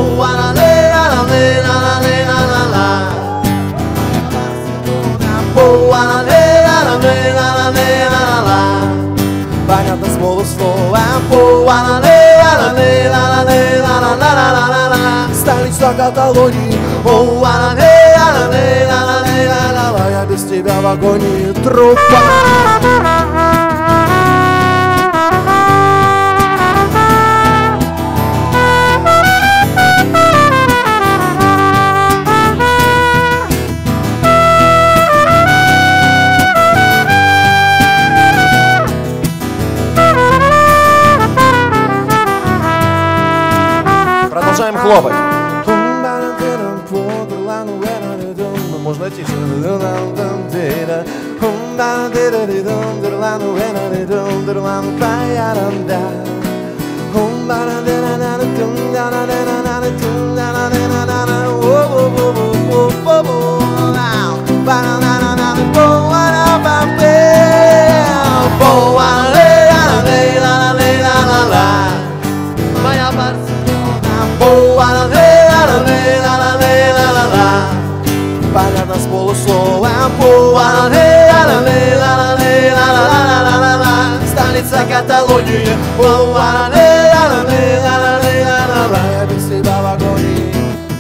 Понятно с полуслова. Столица Каталонии. Я без тебя в агонии, трупа. Продолжаем хлопать. Можно тише. Понятно с полуслова. Столица Каталонии. Я без тебя в агонии.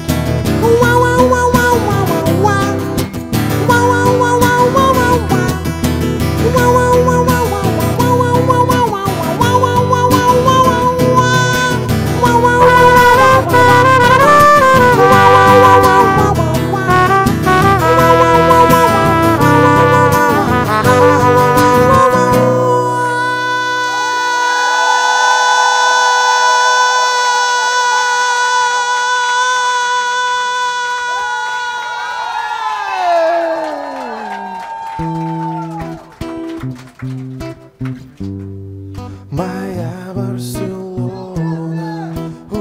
Моя Барселона,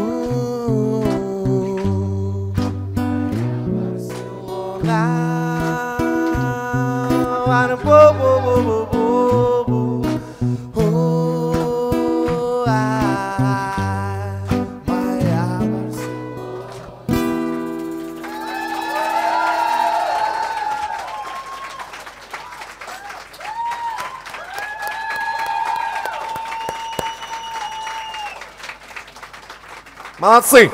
Молодцы!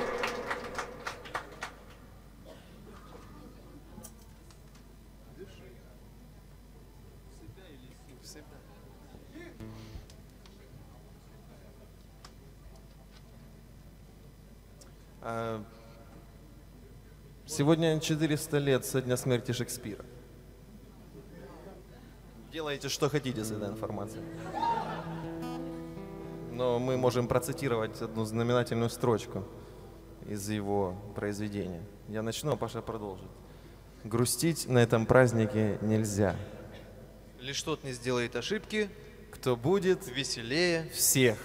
Сегодня 400 лет со дня смерти Шекспира. Делайте, что хотите с этой информацией. Но мы можем процитировать одну знаменательную строчку из его произведения. Я начну, а Паша продолжит. Грустить на этом празднике нельзя. Лишь тот не сделает ошибки, Кто будет веселее. всех.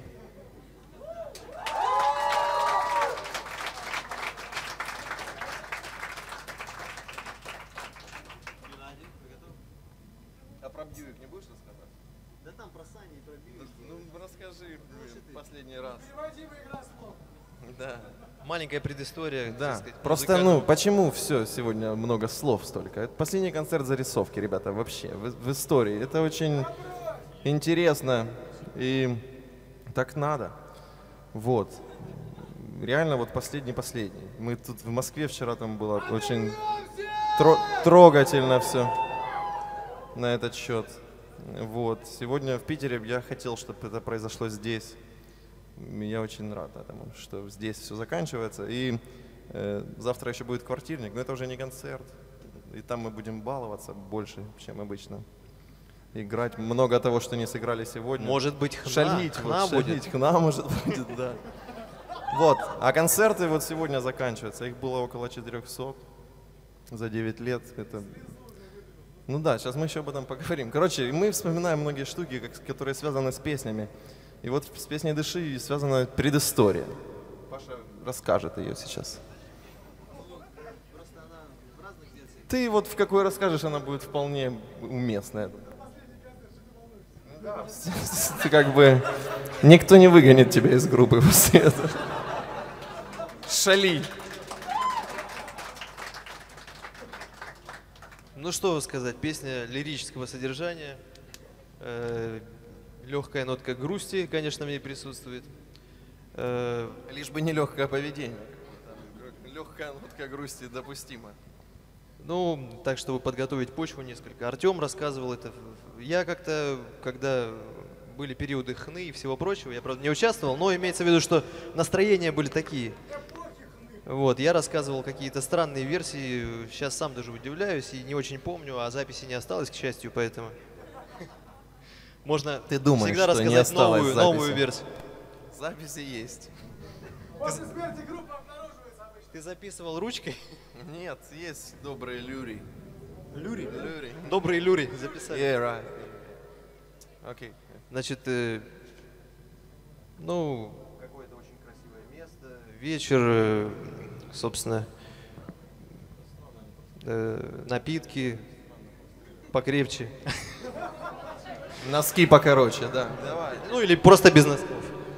А про Бьюик не будешь рассказать? Да там про Сани и про Бьюик. Ну, расскажи последний раз. Да. Маленькая предыстория. Да, так сказать, просто, музыкального. почему все сегодня много слов столько? Это последний концерт зарисовки, ребята, вообще, в истории. Это очень интересно и так надо. Вот. Реально вот последний. Мы тут в Москве вчера там было очень трогательно все на этот счет. Вот. Сегодня в Питере я хотел, чтобы это произошло здесь. Я очень рад этому, что здесь все заканчивается. И завтра еще будет квартирник, но это уже не концерт. И там мы будем баловаться больше, чем обычно. Играть много того, что не сыграли сегодня. Может быть, хна. Шалить, Хна вот, будет. хна может будет, да. Вот, а концерты вот сегодня заканчиваются. Их было около 400 за 9 лет. Это Ну да, сейчас мы еще об этом поговорим. Короче, мы вспоминаем многие штуки, которые связаны с песнями. И вот с песней «Дыши» связана предыстория. Паша расскажет ее сейчас. Ты вот в какой расскажешь, она будет вполне уместная. Ты как бы... Никто не выгонит тебя из группы после этого. Шали. Ну что сказать, песня лирического содержания, легкая нотка грусти, конечно, в ней присутствует. Лишь бы не легкое поведение. Легкая нотка грусти допустима. Ну, так, чтобы подготовить почву несколько. Артем рассказывал это. Я как-то, когда были периоды хны и всего прочего, я, правда, не участвовал, но имеется в виду, что настроения были такие. Вот, я рассказывал какие-то странные версии, сейчас сам даже удивляюсь и не очень помню, а записи не осталось, к счастью, поэтому можно Ты думаешь, всегда что не рассказать осталось новую записи? версию. Записи есть. После смерти группа обнаруживается обычно. Ты записывал ручкой? Нет, есть добрые люри. Люри? Люри. Добрые люри записали. Yeah, right. Окей. Значит, ну, какое-то очень красивое место, вечер, собственно, напитки покрепче. Носки покороче, да. Давай. Ну или просто без носков.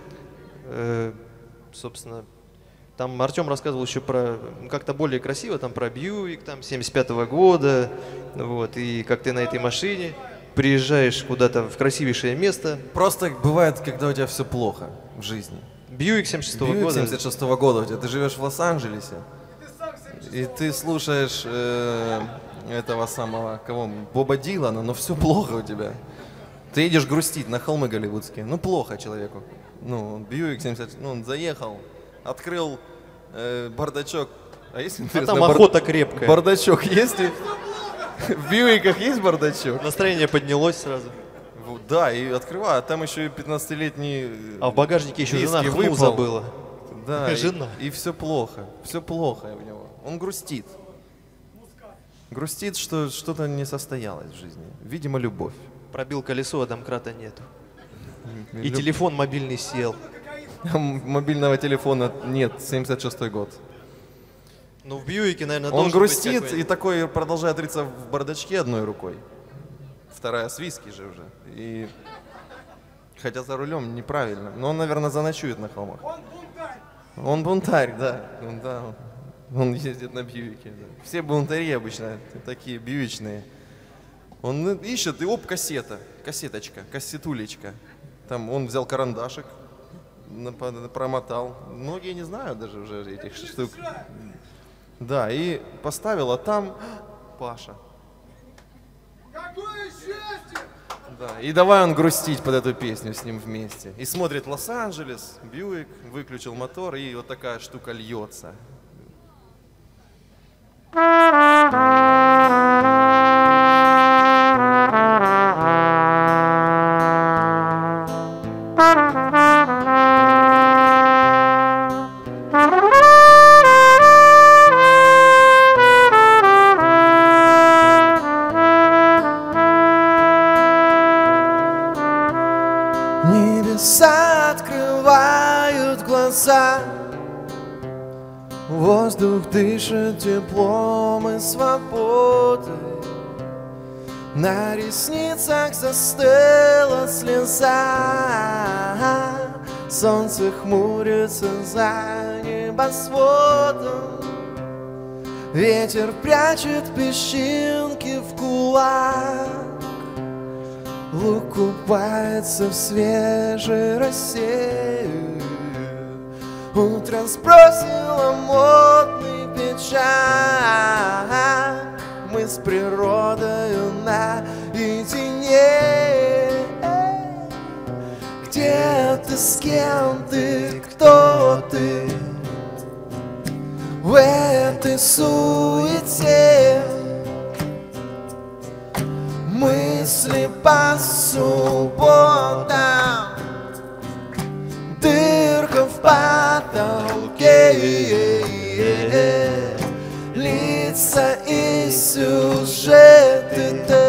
Собственно, там Артем рассказывал еще про, как-то более красиво, там про Бьюик, там 75-го года, вот, и как ты на этой машине приезжаешь куда-то в красивейшее место. Просто бывает, когда у тебя все плохо в жизни. Бьюик 76-го Бьюик года. 76-го года у тебя. Ты живешь в Лос-Анджелесе, и ты слушаешь этого самого, кого, Боба Дилана, но все плохо у тебя. Ты едешь грустить на холмы голливудские. Ну, плохо человеку. Ну, Бьюик 70, ну, он заехал, открыл бардачок. А есть, интересно, там охота крепкая. Бардачок есть? В Бьюиках есть бардачок? Настроение поднялось сразу. Да, и открываю, а там еще и 15-летний А в багажнике еще жена виски хну выпал. забыла. Да, Жена. И все плохо у него. Он грустит. Грустит, что что-то не состоялось в жизни. Видимо, любовь. Пробил колесо, а домкрата нету. И телефон мобильный сел. Мобильного телефона нет, 76-й год. Ну в Бьюике, наверное, Он должен быть грустит какой-нибудь. и такой продолжает рыться в бардачке одной рукой. Вторая с виски же уже. И... Хотя за рулем неправильно. Но он, наверное, заночует на холмах. Он бунтарь. Он бунтарь, да. Он ездит на Бьюике. Да. Все бунтари обычно такие бьюичные. Он ищет, и оп, кассета. Кассеточка, кассетулечка. Там он взял карандашик, промотал. Многие не знают даже уже этих штук. Да, и поставил, а там Паша. Какое счастье! Да, и давай он грустить под эту песню с ним вместе. И смотрит Лос-Анджелес, Бьюик, выключил мотор, и вот такая штука льется. Небеса открывают глаза, воздух дышит теплом и свободой. На ресницах застыла слеза, солнце хмурится за небосводом. Ветер прячет песчинки в кулак, лук купается в свежей росе. Утро сбросило модный пиджак, мы с природою наедине. Где ты, с кем ты, кто ты в этой суете? Мысли по субботам, дырка в потолке, лица и сюжеты.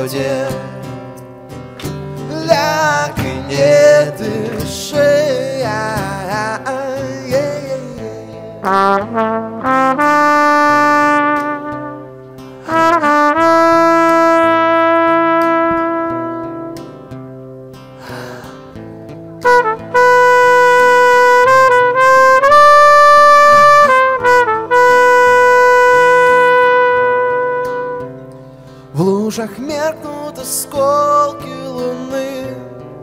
свободе. Ляг и не дыши. В лужах меркнут осколки луны,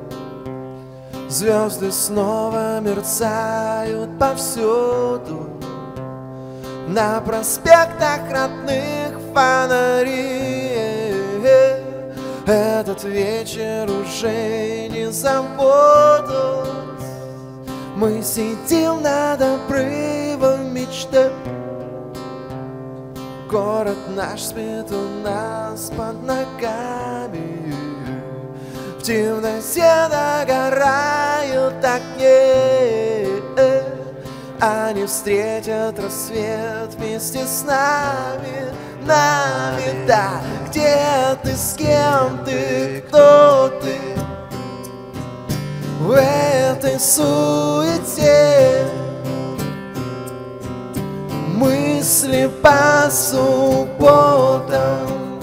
звезды снова мерцают повсюду. На проспектах родных фонари. Этот вечер уже не забудут. Мы сидим над обрывом мечты. Город наш спит у нас под ногами. В темноте догорают огни. Они встретят рассвет вместе с нами. Нами, да. Где ты, с кем ты, кто ты? В этой суете мысли по субботам,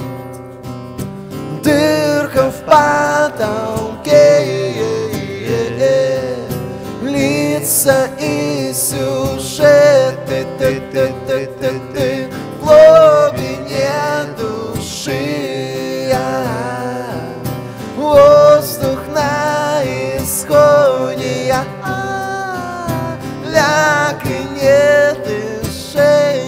дырка в потолке, лица и сюжеты, в глубине души, воздух на исходе, ляг и не дыши.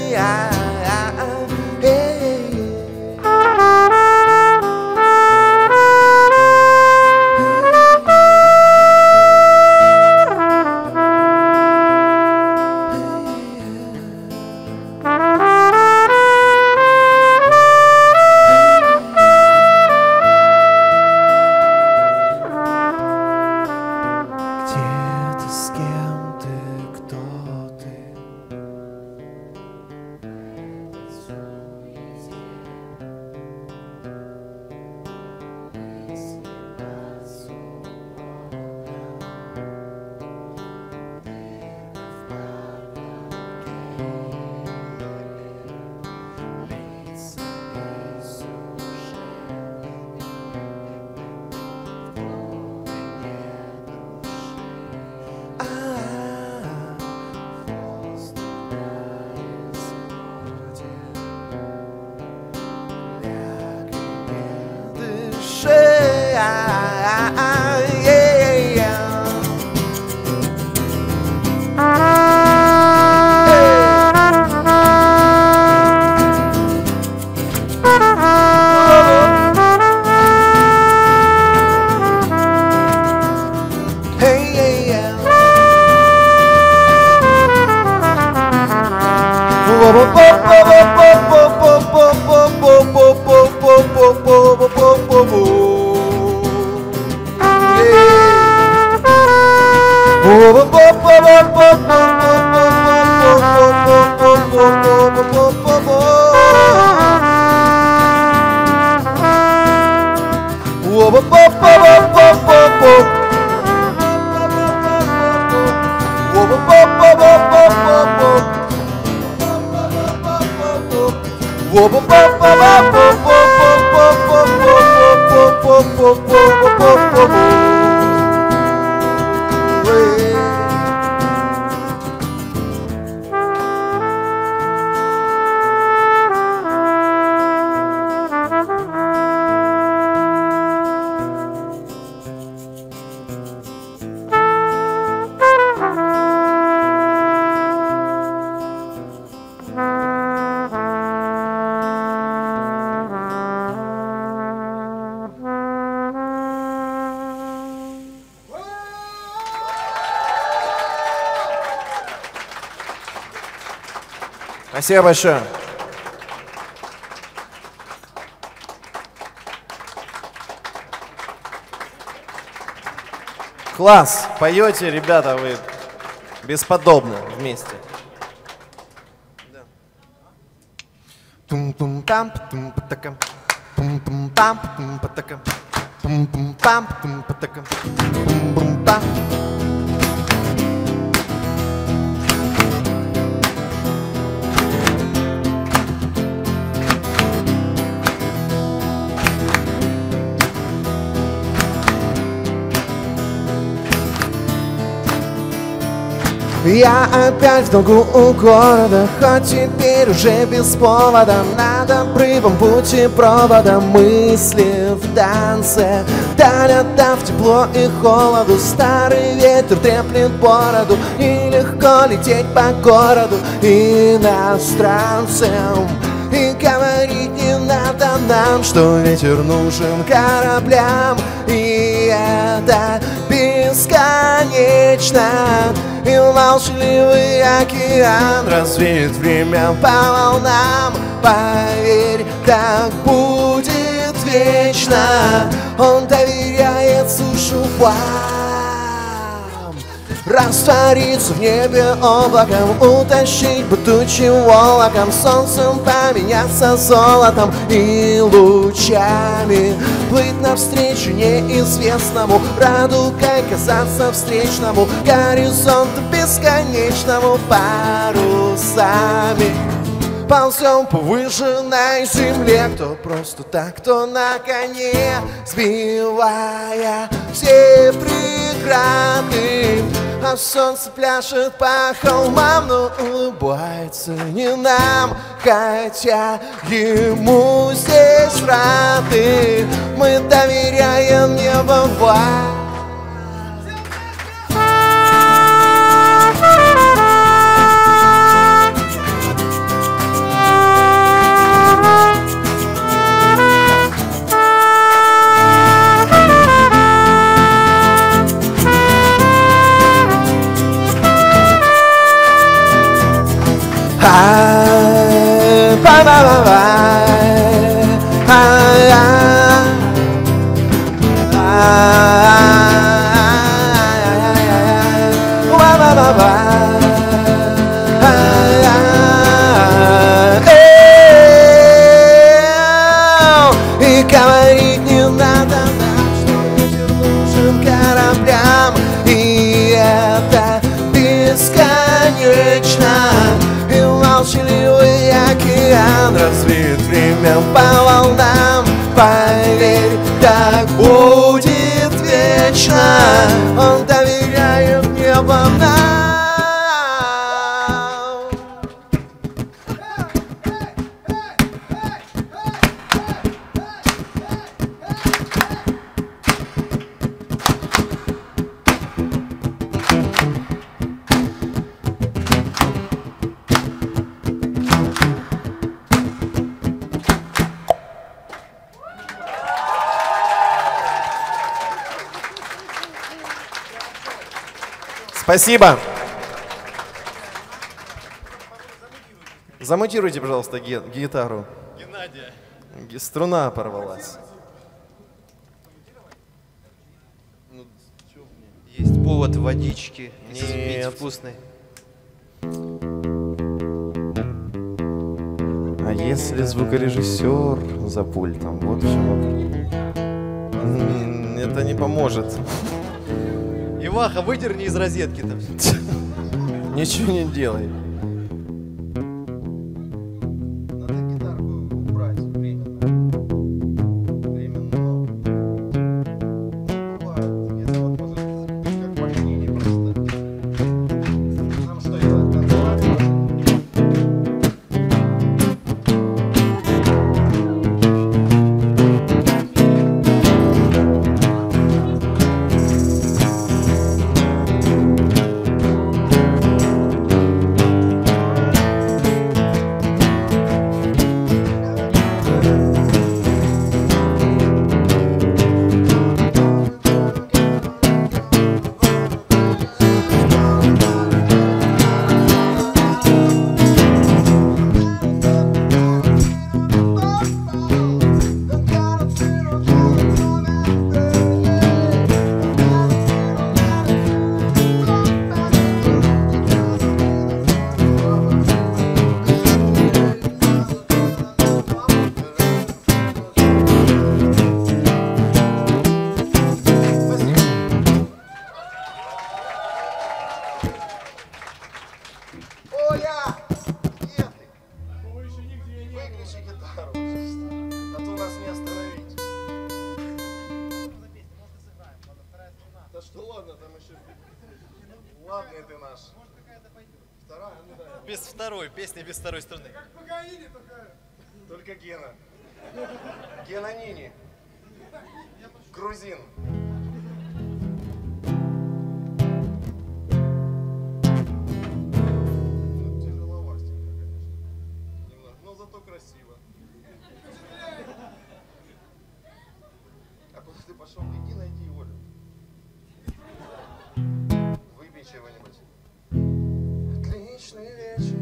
Спасибо большое. Класс, поете, ребята, вы бесподобны вместе. Тум-тум-там, тум-такам, тум-тум. пам пам патакам пам пам пам патакам пам пам. Я опять в долгу у города, хоть теперь уже без повода. Над обрывом путепровода мысли в танце. Даль отдав тепло и холоду, старый ветер треплет бороду. И легко лететь по городу иностранцам. И говорить не надо нам, что ветер нужен кораблям. И это бесконечно. И молчаливый океан развеет время по волнам. Поверь, так будет вечно. Он доверяет сушу вам. Раствориться в небе облаком, утащить бы тучи волоком, солнцем поменяться золотом и лучами, плыть навстречу неизвестному, радугой казаться встречному, горизонту бесконечному парусами. Ползем по выжженной земле, кто просто так, кто на коне, сбивая все преграды. А солнце пляшет по холмам, но улыбается не нам, хотя ему здесь рады. Мы доверяем небу вам. И говорить не надо нам, что ветер нужен кораблям. И это бесконечно. И молчаливый океан развеет время по волнам. Поверь, так будет вечно. Он доверяет небом нам. Спасибо. Замонтируйте, пожалуйста, гитару. Геннадия. Струна порвалась. Есть повод водички. Нет. Вкусной. А если звукорежиссер за пультом? Вот в чем вопрос. Это не поможет. Иваха, выдерни из розетки там. Ничего не делай. Надо гитарку убрать временно. Временно. Бывает, если вот может как погнили просто. Нам что делать? Танцевать? Идеальный ты наш. Вторая, ну да. Без второй, песня без второй струны. Как в Паганини, Только Гена. Гена Нини. Грузин. Ну, тяжеловастенько, конечно. Немного, но зато красиво. А куда ты пошел? Иди найди Олю. Выпей чего-нибудь. Отличный вечер.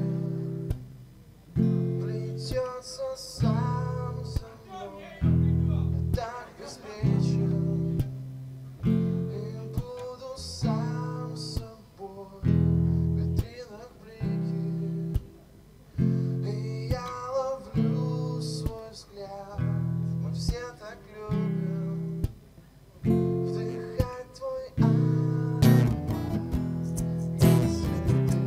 Плетется сам собой. Я так беспечен. И буду сам собой. В витринах блики. И я ловлю свой взгляд. Мы все так любим вдыхать твой аромат. Если ты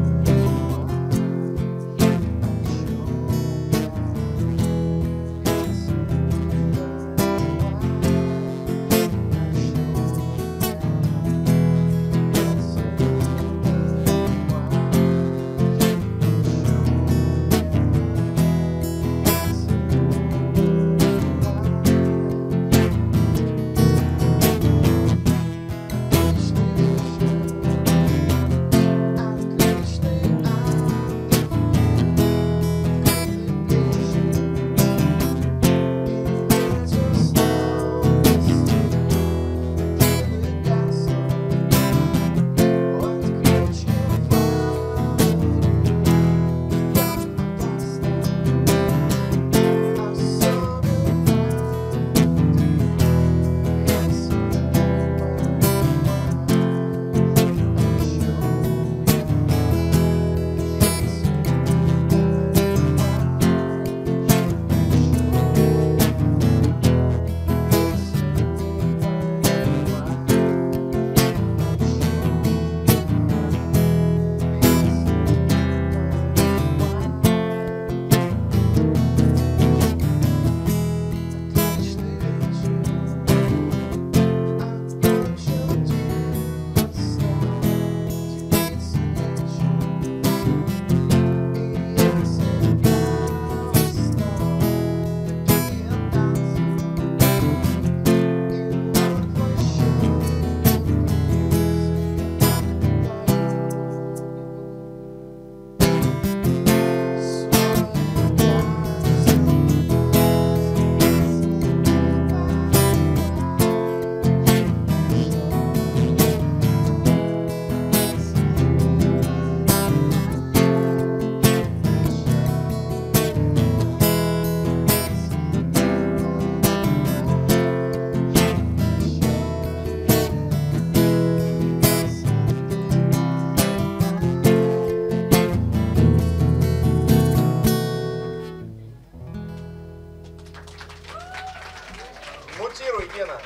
мутируй, Гена.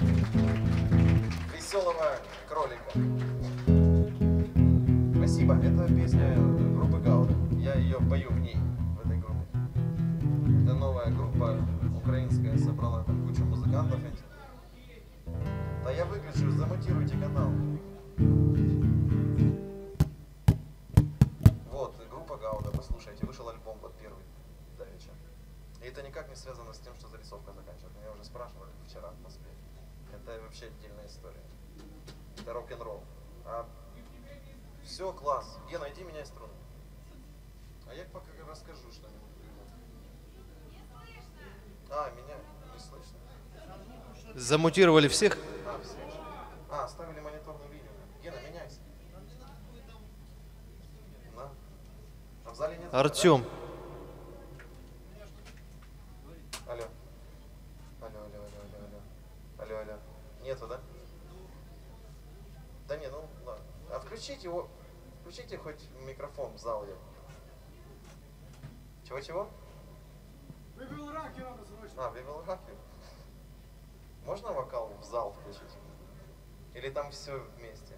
Веселого кролика. Спасибо. Это песня группы Гауда. Я ее пою в ней, в этой группе. Это новая группа украинская, собрала там кучу музыкантов этих. Да я выключу, замонтируйте канал. Вот, группа Гауда, послушайте, вышел альбом вот первый, давеча. И это никак не связано с тем, что зарисовка заканчивается. Меня уже спрашивали вчера в Москве. Это вообще отдельная история. Это рок-н-ролл. А все, класс. Гена, иди меняй струны. А я пока расскажу что-нибудь. А, меня не слышно. Замутировали всех? А, все. А, оставили мониторную линию. Гена, меняйся. На. А в зале нет? Артем. Алло. Алло, алло, алло, алло, алло. Алло, алло. Нету, да? Да не, ну ладно. А включите его. Включите хоть микрофон в зал. Чего-чего? Выбил раки надо срочно. А, выбил раки. Можно вокал в зал включить? Или там все вместе?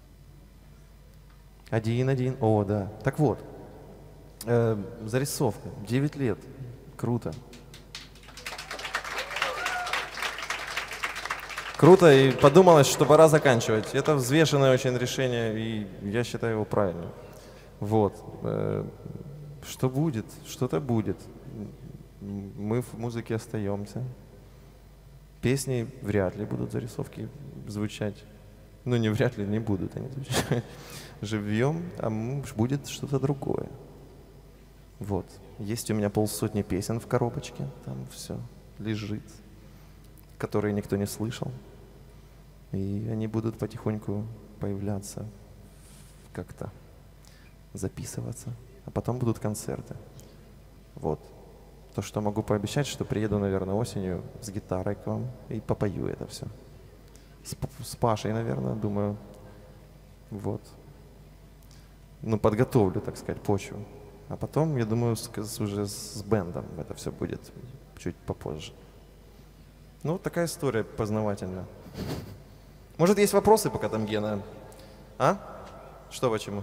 Один. О, да. Так вот. Зарисовка. 9 лет. Круто. Круто, и подумалось, что пора заканчивать. Это взвешенное очень решение, и я считаю его правильным. Вот. Что будет? Что-то будет. Мы в музыке остаемся. Песни вряд ли будут зарисовки звучать. Ну, не вряд ли, не будут они звучать живьем, а будет что-то другое. Вот. Есть у меня 50 песен в коробочке, там все лежит, которые никто не слышал. И они будут потихоньку появляться, как-то записываться. А потом будут концерты. Вот. То, что могу пообещать, что приеду, наверное, осенью с гитарой к вам и попою это все. С Пашей, наверное, думаю. Вот. Ну, подготовлю, так сказать, почву. А потом, я думаю, уже с бэндом это все будет чуть попозже. Ну, такая история познавательная. Может, есть вопросы, пока там Гена? А? Что, почему?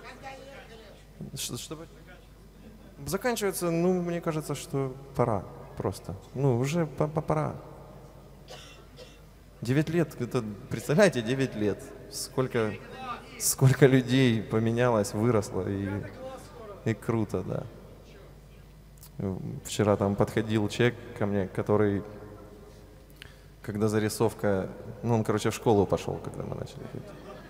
Что? Заканчивается, ну, мне кажется, что пора просто. Ну, уже пора. 9 лет, это, представляете, 9 лет. Сколько людей поменялось, выросло, и круто, да. Вчера там подходил человек ко мне, который, когда зарисовка, ну, он, короче, в школу пошел, когда мы начали петь.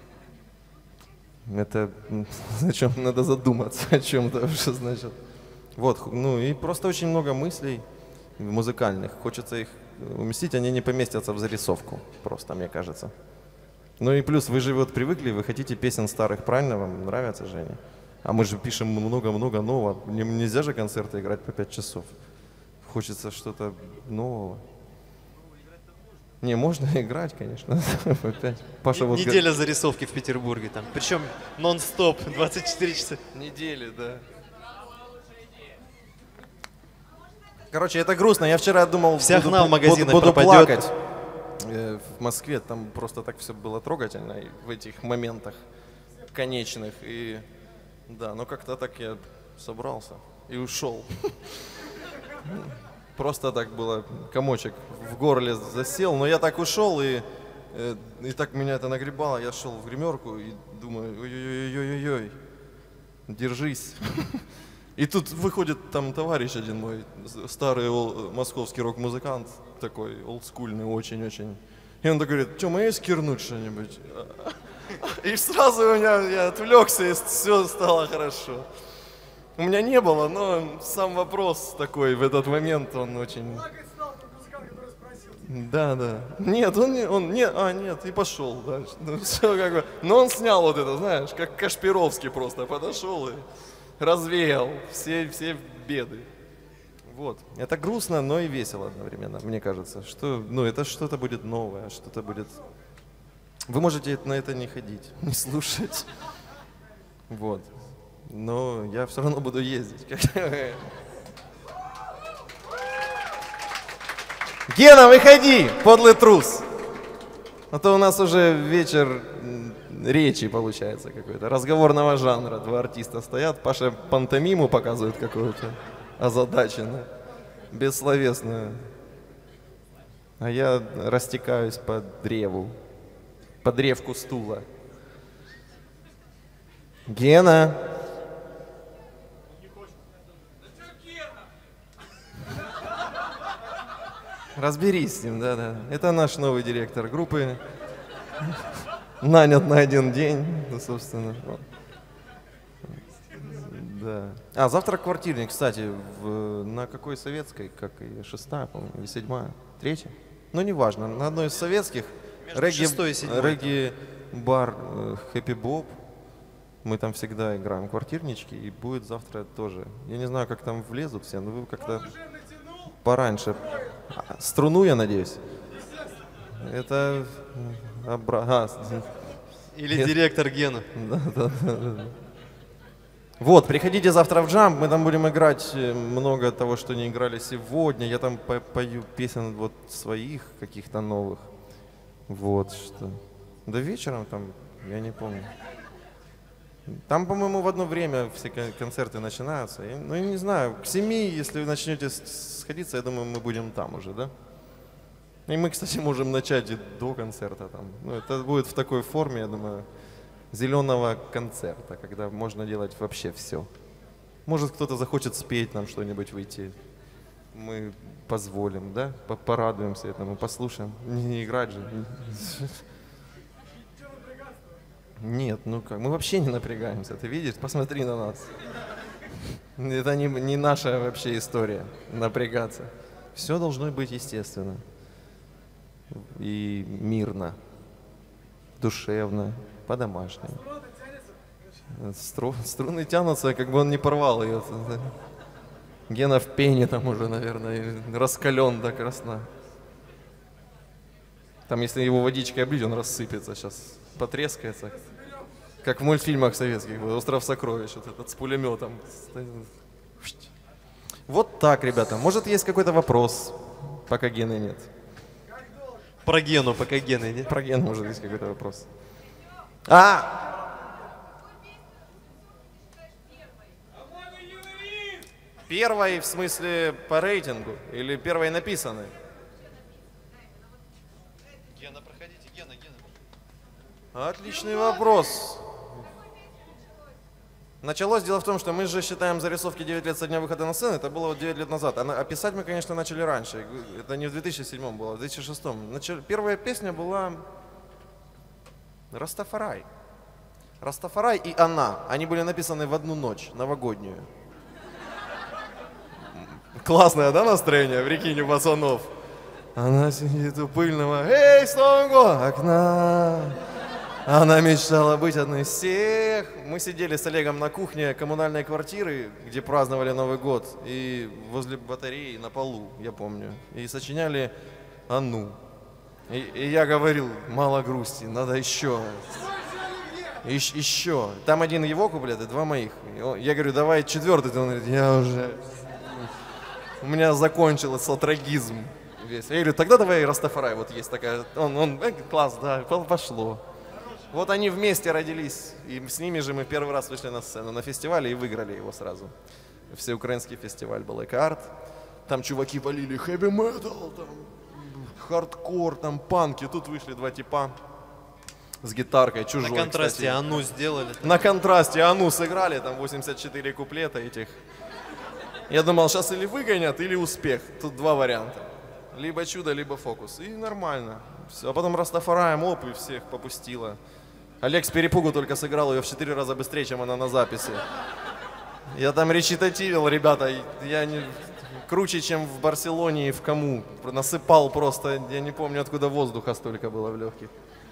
Это, о чем надо задуматься, о чем-то, что значит. Вот, ну и просто очень много мыслей музыкальных. Хочется их уместить, они не поместятся в зарисовку, просто, мне кажется. Ну и плюс, вы же вот привыкли, вы хотите песен старых, правильно? Вам нравятся же они? А мы же пишем много-много нового. Нельзя же концерты играть по 5 часов. Хочется что-то нового. Не, можно играть, конечно. Паша, вот неделя зарисовки в Петербурге там. Причем нон-стоп, 24 часа. Недели, да. Короче, это грустно. Я вчера думал, вся хна в магазинах буду пропадет. плакать. В Москве там просто так все было трогательно и в этих моментах конечных. И да, но как-то так я собрался и ушел. Просто так было, комочек в горле засел, но я так ушел, и так меня это нагребало. Я шел в гримерку и думаю, ой-ой-ой-ой-ой, держись. И тут выходит там товарищ один мой, старый московский рок-музыкант, такой олдскульный очень-очень. И он такой говорит, Тёма, есть кирнуть что-нибудь? И сразу я отвлекся, и все стало хорошо. У меня не было, но сам вопрос такой в этот момент, он очень... Плакать стал тот музыкант, который спросил. Да. Нет, нет, и пошел дальше. Ну, все как бы. Но он снял вот это, знаешь, как Кашпировский просто подошел и развеял все беды. Вот. Это грустно, но и весело одновременно, мне кажется. Что, ну, это что-то будет новое, что-то будет... Вы можете на это не ходить, не слушать. Вот. Но я все равно буду ездить. Гена, выходи, подлый трус! А то у нас уже вечер речи получается какой-то, разговорного жанра. Два артиста стоят, Паша пантомиму показывает какую-то озадаченную, бессловесную. А я растекаюсь по древу, по древку стула. Гена! Разберись с ним, да. Это наш новый директор группы. Нанят на 1 день, ну, собственно. Да. А, завтра квартирник, кстати, на какой советской, как и 6-я, по-моему, или 7-я, 3-я? Ну, неважно, на одной из советских. Регги-бар Happy Bob. Мы там всегда играем квартирнички, и будет завтра тоже. Я не знаю, как там влезут все, но вы как-то пораньше. Струну, я надеюсь. Это... Или директор Гена. Да. Вот, приходите завтра в Джамп, мы там будем играть много того, что не играли сегодня. Я там пою песен вот своих, каких-то новых. Вот что. Да вечером там, я не помню. Там, по-моему, в одно время все концерты начинаются. Ну, я не знаю, к 7, если вы начнете сходиться, я думаю, мы будем там уже, да? И мы, кстати, можем начать и до концерта. Там. Ну, это будет в такой форме, я думаю, зеленого концерта, когда можно делать вообще все. Может, кто-то захочет спеть нам что-нибудь, выйти. Мы позволим, да? Порадуемся этому, послушаем. Не играть же. Нет, ну как, мы вообще не напрягаемся, ты видишь? Посмотри на нас. Это не наша вообще история, напрягаться. Все должно быть естественно. И мирно, душевно, по-домашнему. Струны тянутся, как бы он не порвал ее. Гена в пене там уже, наверное, раскален до красна. Там, если его водичкой облить, он рассыпется сейчас, потрескается. Как в мультфильмах советских, «Остров сокровищ», вот этот с пулеметом. Вот так, ребята. Может, есть какой-то вопрос, пока Гены нет? Про Гену, пока Гены нет. Про Гену, может, есть какой-то вопрос. Первой, в смысле, по рейтингу? Или первой написанной? Гена, проходите, Гена. Отличный вопрос. Началось дело в том, что мы же считаем зарисовки 9 лет со дня выхода на сцену, это было вот 9 лет назад. А писать мы, конечно, начали раньше. Это не в 2007 было, а в 2006. Первая песня была «Растафарай». «Растафарай» и «Она». Они были написаны в одну ночь, новогоднюю. Классное, да, настроение? Прикинь, у пацанов. Она сидит у пыльного, эй, с Новым годом! Окна. Она мечтала быть одной из всех. Мы сидели с Олегом на кухне коммунальной квартиры, где праздновали Новый год, и возле батареи на полу, я помню, и сочиняли «Ану». И я говорил, мало грусти, надо еще. Еще. Там один его куплет и два моих. Я говорю, давай четвертый. Он говорит, я уже... У меня закончился трагизм весь. Я говорю, тогда давай «Растафарай». Вот есть такая... Класс, да, пошло. Вот они вместе родились, и с ними же мы первый раз вышли на сцену на фестивале и выиграли его сразу. Всеукраинский фестиваль был «Эко-арт». Там чуваки валили хэви-метал, там, хардкор, там, панки. Тут вышли два типа с гитаркой, «Чужой», На контрасте кстати. «Ану» сделали. На контрасте «Ану» сыграли, там 84 куплета этих. Я думал, сейчас или выгонят, или успех. Тут два варианта. Либо чудо, либо фокус. И нормально. Все. А потом «Растафараем», оп, и всех попустило. Олег с перепугу только сыграл ее в 4 раза быстрее, чем она на записи. Я там речитативил, ребята. Я не... Круче, чем в Барселоне и в Каму. Насыпал просто. Я не помню, откуда воздуха столько было в легких.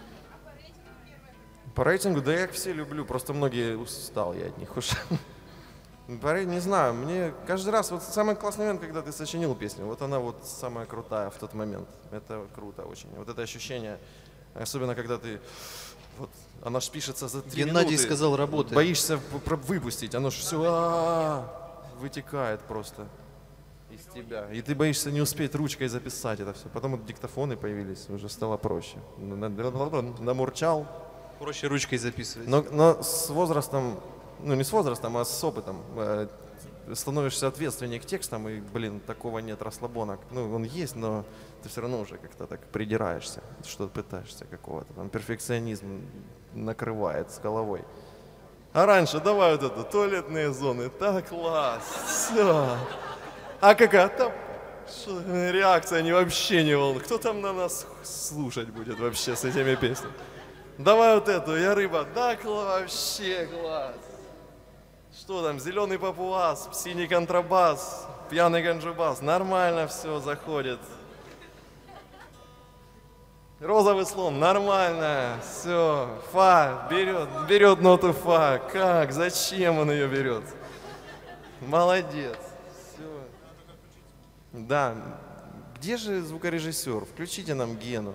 По рейтингу, да я их все люблю. Просто многие устал я от них уж. Не знаю, мне каждый раз, вот самый классный момент, когда ты сочинил песню, вот она вот самая крутая в тот момент. Это круто очень. Вот это ощущение, особенно когда ты, вот, она ж пишется за 3 Геннадий минуты. сказал, работает. Боишься выпустить, оно ж все вытекает просто из тебя. И ты боишься не успеть ручкой записать это все. Потом вот диктофоны появились, уже стало проще. Намурчал. Проще ручкой записывать. Но с возрастом... Ну, не с возрастом, а с опытом. Становишься ответственнее к текстам, и, блин, такого нет расслабона. Ну, он есть, но ты все равно уже как-то так придираешься, что пытаешься какого-то. Там перфекционизм накрывает с головой. А раньше давай вот это, туалетные зоны, так класс, все. А какая там реакция, они вообще не волнуют. Кто там на нас слушать будет вообще с этими песнями? Давай вот эту, я рыба, да, вообще класс. Что там, зеленый папуас, синий контрабас, пьяный ганджубас. Нормально все заходит. Розовый слон, нормально, все. Фа, берет ноту фа. Как, зачем он ее берет? Молодец. Все. Да, где же звукорежиссер? Включите нам Гену.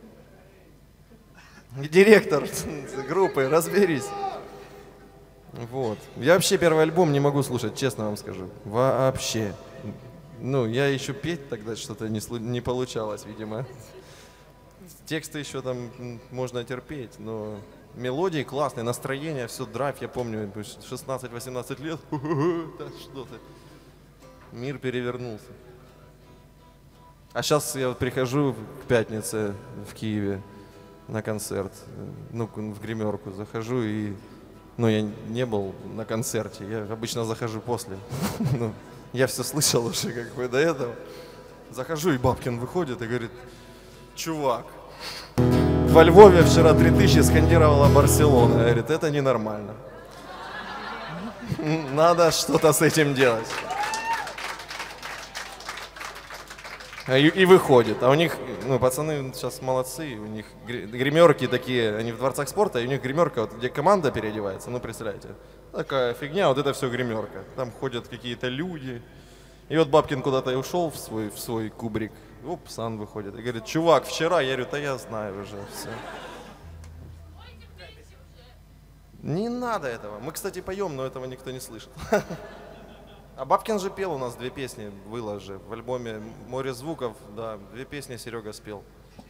Директор группы, разберись. Вот. Я вообще первый альбом не могу слушать, честно вам скажу. Вообще. Ну, я еще петь тогда что-то не получалось, видимо. Тексты еще там можно терпеть, но мелодии классные, настроение, все, драйв, я помню, 16-18 лет, что-то. Мир перевернулся. А сейчас я вот прихожу к пятнице в Киеве на концерт, ну, в гримерку захожу и, ну, я не был на концерте, я обычно захожу после. Ну, я все слышал уже как бы до этого. Захожу, и Бабкин выходит и говорит: чувак, во Львове вчера 3000 скандировала Барселона. Говорит, это ненормально. Надо что-то с этим делать. И выходит. А у них, ну, пацаны сейчас молодцы, у них гримерки такие, они в дворцах спорта, и у них гримерка, вот, где команда переодевается, ну, представляете, такая фигня, вот это все гримерка. Там ходят какие-то люди. И вот Бабкин куда-то и ушел в свой кубрик. Оп, Сан выходит и говорит: чувак, вчера, я говорю, да я знаю уже все. Не надо этого. Мы, кстати, поем, но этого никто не слышит. А Бабкин же пел у нас 2 песни, было же в альбоме «Море звуков», да, 2 песни Серега спел.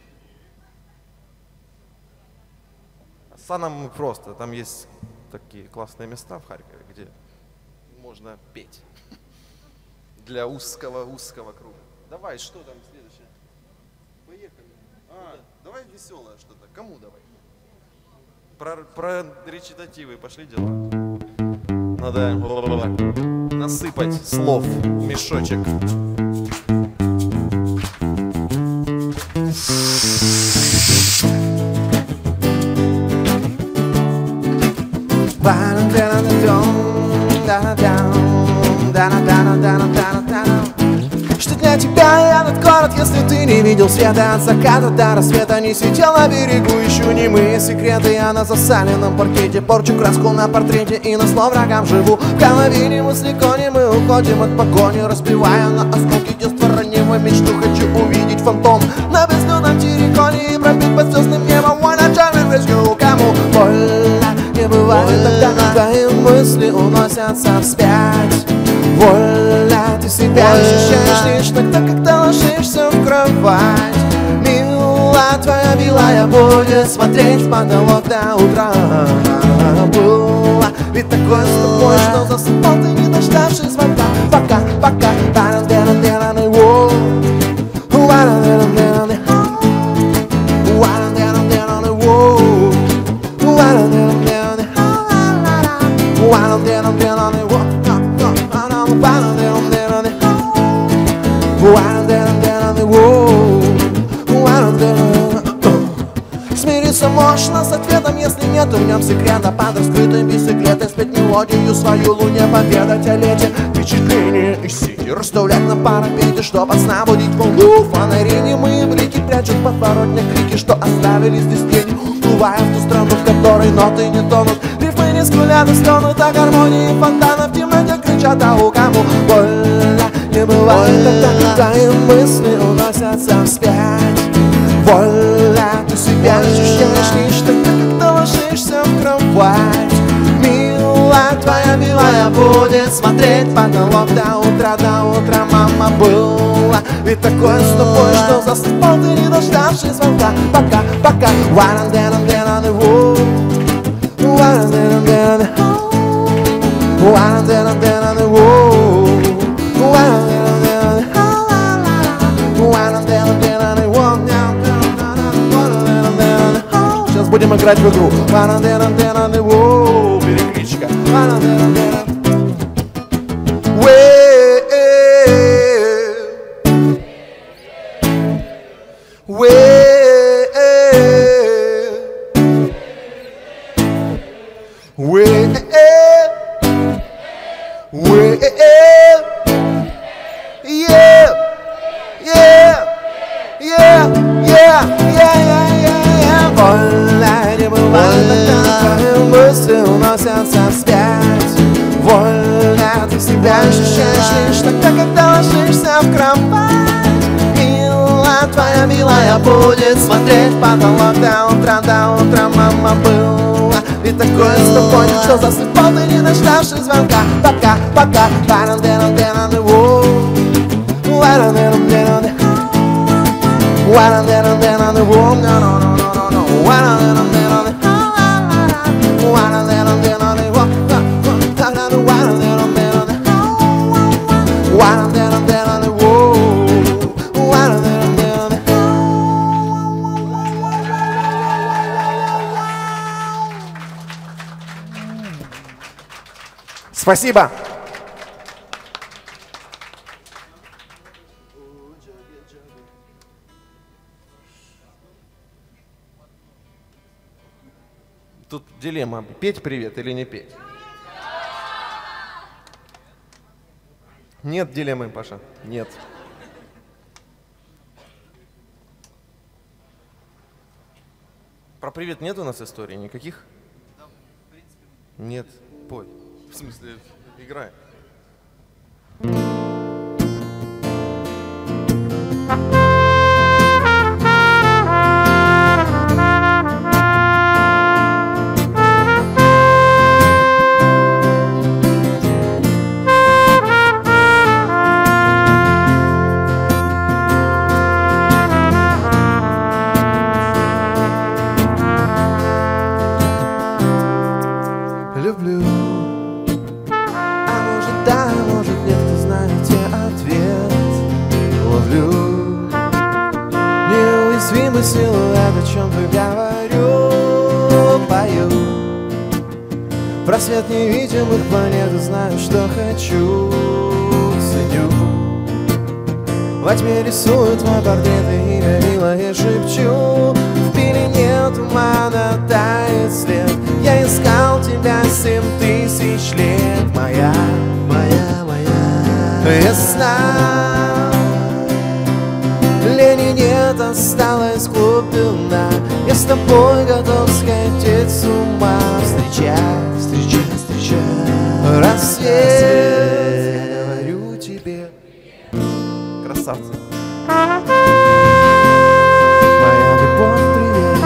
А с Саном просто, там есть такие классные места в Харькове, где можно петь. Для узкого круга. Давай, что там следующее? Поехали. Давай веселое что-то. Кому давай? Про речитативы пошли дела. Надо насыпать слов в мешочек. Что для тебя я этот город, если ты не видел света от заката до рассвета, не сидел на берегу, ищу немые секреты. Я на засаленном паркете порчу краску на портрете и на зло врагам живу. В голове мысли кони, мы уходим от погони, разбивая на осколки детства раннего мечту. Хочу увидеть фантом на безлюдном терриконе и пробить под звездным небом мой начальный резью. Кому больно не бывает, тогда твои мысли уносятся вспять. Вольно ты себя ощущаешь лишь тогда, когда ложишься в кровать. Мила твоя милая будет смотреть в потолок до утра. Было ведь такое с тобой, что засыпал ты, не дождавшись звонка. Пока, пока, баран-деран-деран-й, воу. Баран-деран-деран-й, баран-деран-деран-й, воу. Баран-деран-деран-й, баран-деран-деран-й, воу. Смириться можно с ответом, если нет в нем секрета. Под раскрытой бицикleтой спеть мелодию свою луне, поведать о лете, впечатление из сети, расставлять на парапете, чтоб от сна будить волну. Фонари немые блики прячут подворотня крики, что оставили здесь тени, уплывая в ту страну, в которой ноты не тонут. Рифмы не скулят и стонут, а гармонии фонтана в темноте кричат, а у кому больно не бывает, тогда твои мысли уносятся вспять. Вольно ты себя ощущаешь лишь тогда, когда ложишься в кровать. Мила твоя милая будет смотреть в потолок до утра, мама, была ведь такое с тобой, что засыпал ты, не дождавшись звонка. Пока, пока, варан-деран-деран-й, воу. Варан-деран-деран-й, варан-деран-деран-й, воу. Варан-деран-деран-й, варан-деран-деран-й, воу. Сейчас будем играть в игру. Варан-деран-деран-й, воу. Перекличка. Варан-деран-деран. Вольно ты себя ощущаешь лишь тогда, когда ложишься в кровать. Мила твоя милая будет смотреть в потолок до утра, мама, была ведь такое с тобой, что засыпал ты, не дождавшись звонка. Пока, пока, баран-деран-деран-й, воу. Баран-деран-деран-й, баран-деран-деран-й, воу. Баран-деран-деран-й, баран-деран-деран-й, воу. Why Спасибо. Тут дилемма, петь привет или не петь. Нет дилеммы, Паша, нет. Про привет нет у нас историй никаких? Нет, пой. В смысле, играй. Люблю. А может да, может нет, кто знаете ответ. Ловлю неуязвимый силуэт, о чем-то говорю, пою. Просвет невидимых планет, и знаю, что хочу, ценю. Во тьме рисую твой портрет, и имя милое шепчу. В пелене тумана тает свет. Я искал тебя 7000 лет. Моя, моя, моя весна. Лени нет, осталась глубина. Я с тобой готов сходить с ума. Встречай, встречай, встречай рассвет. Я говорю тебе. Красавцы. Моя любовь, привет.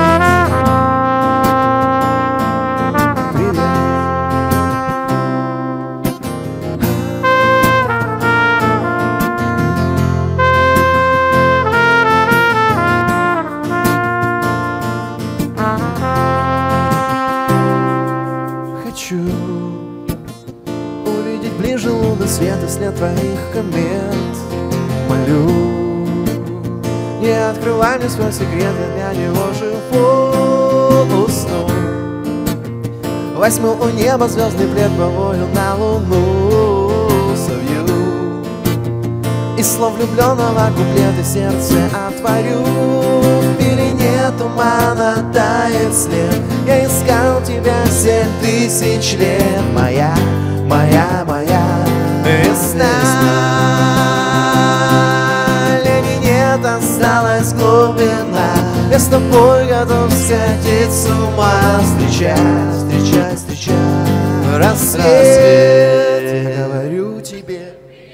Привет. Хочу увидеть ближе лунный свет и след твоих комет. Молю, не открывай мне свой секрет, я для него живу, усну. Возьму у неба звездный плед, повою на луну, совью. И слов влюбленного куплеты сердце отворю. В пелене тумана тает след. Я искал тебя 7000 лет. Моя, моя, моя весна. Лени нет, осталась глубина. Я с тобой готов сходить с ума. Встречай, встречай, встречай рассвет. Я говорю тебе.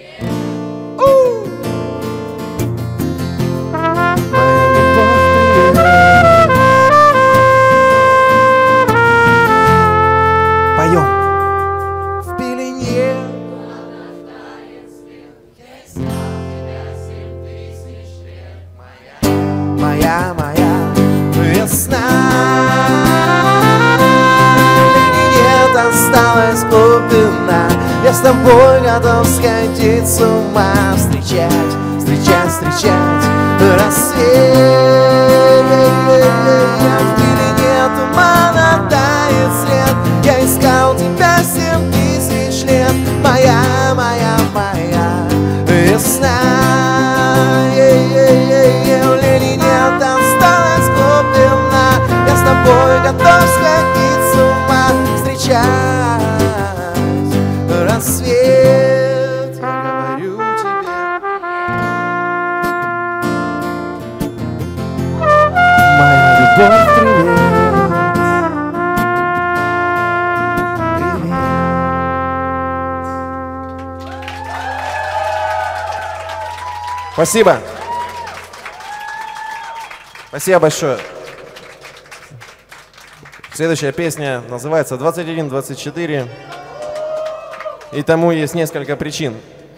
Моя, моя весна. Лени нет, осталась глубина. Я с тобой готов сходить с ума. Встречать, встречать, встречать рассвет. В пелене тумана тает след. Я искал тебя 7000 лет. Моя, моя, моя весна. Лени нет, осталась глубина. Я с тобой готов сходить с ума. Встречать рассвет. Я говорю тебе. Моя любовь, привет. Спасибо. Спасибо большое. Следующая песня называется «21-24». И тому есть несколько причин.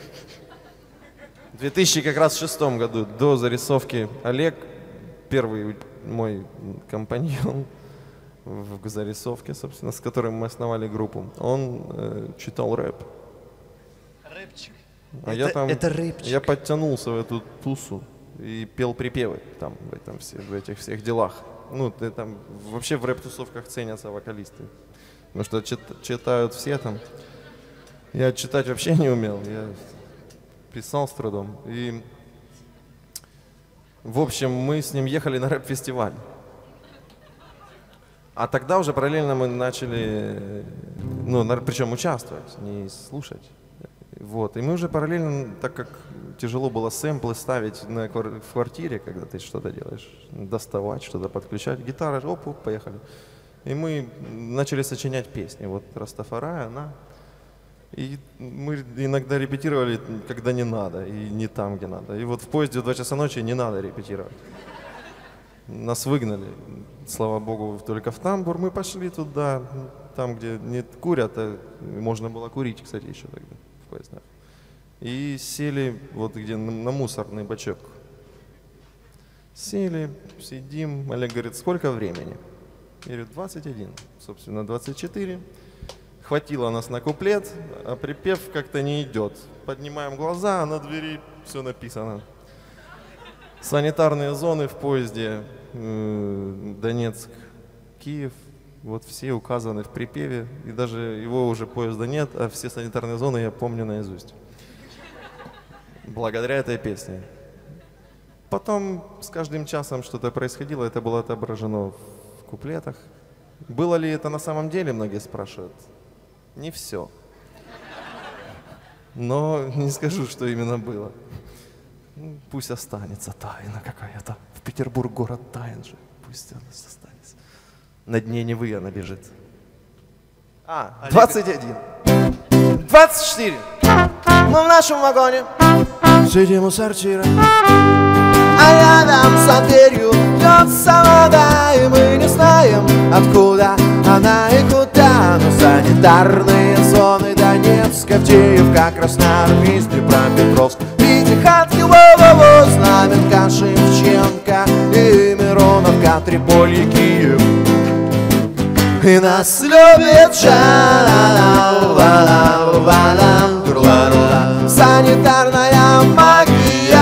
В 2006 году, до зарисовки, Олег, первый мой компаньон в зарисовке, собственно, с которым мы основали группу, он читал рэп. Рэпчик. А Это рэпчик. Я подтянулся в эту тусу и пел припевы там, в этих всех делах. Ну, там вообще в рэп-тусовках ценятся вокалисты. Потому что читают все там. Я читать вообще не умел, я писал с трудом. И, в общем, мы с ним ехали на рэп-фестиваль. А тогда уже параллельно мы начали, ну, причем участвовать, не слушать. Вот. И мы уже параллельно, так как тяжело было сэмплы ставить в квартире, когда ты что-то делаешь, доставать, что-то подключать, гитара, оп, поехали. И мы начали сочинять песни. Вот Растафарай, она. И мы иногда репетировали, когда не надо, и не там, где надо. И вот в поезде в 2 часа ночи не надо репетировать. Нас выгнали, слава богу, только в тамбур. Мы пошли туда, там, где не курят, а можно было курить, кстати, еще тогда в поездах. И сели вот где на мусорный бачок. Сели, сидим. Олег говорит, сколько времени? Я говорю, 21, собственно, 24. Хватило нас на куплет, а припев как-то не идет. Поднимаем глаза, а на двери все написано. Санитарные зоны в поезде Донецк, Киев, вот все указаны в припеве. И даже его уже поезда нет, а все санитарные зоны я помню наизусть. Благодаря этой песне. Потом с каждым часом что-то происходило, это было отображено в куплетах. Было ли это на самом деле, многие спрашивают. Не все. Но не скажу, что именно было. Пусть останется тайна какая-то. В Петербург город тайн же. Пусть она останется. На дне Невы она лежит. 21. 24. Мы в нашем вагоне сидим у сортира, а рядом со дверью бьется вода, и мы не знаем, откуда она и куда. Но санитарные зоны Донецк, Авдеевка, Красноармейск, Днепропетровск, Пятихатки, Вово, Знаменка, Шевченко и Мироновка, Триполи, Киев. И нас любит санитарная магия.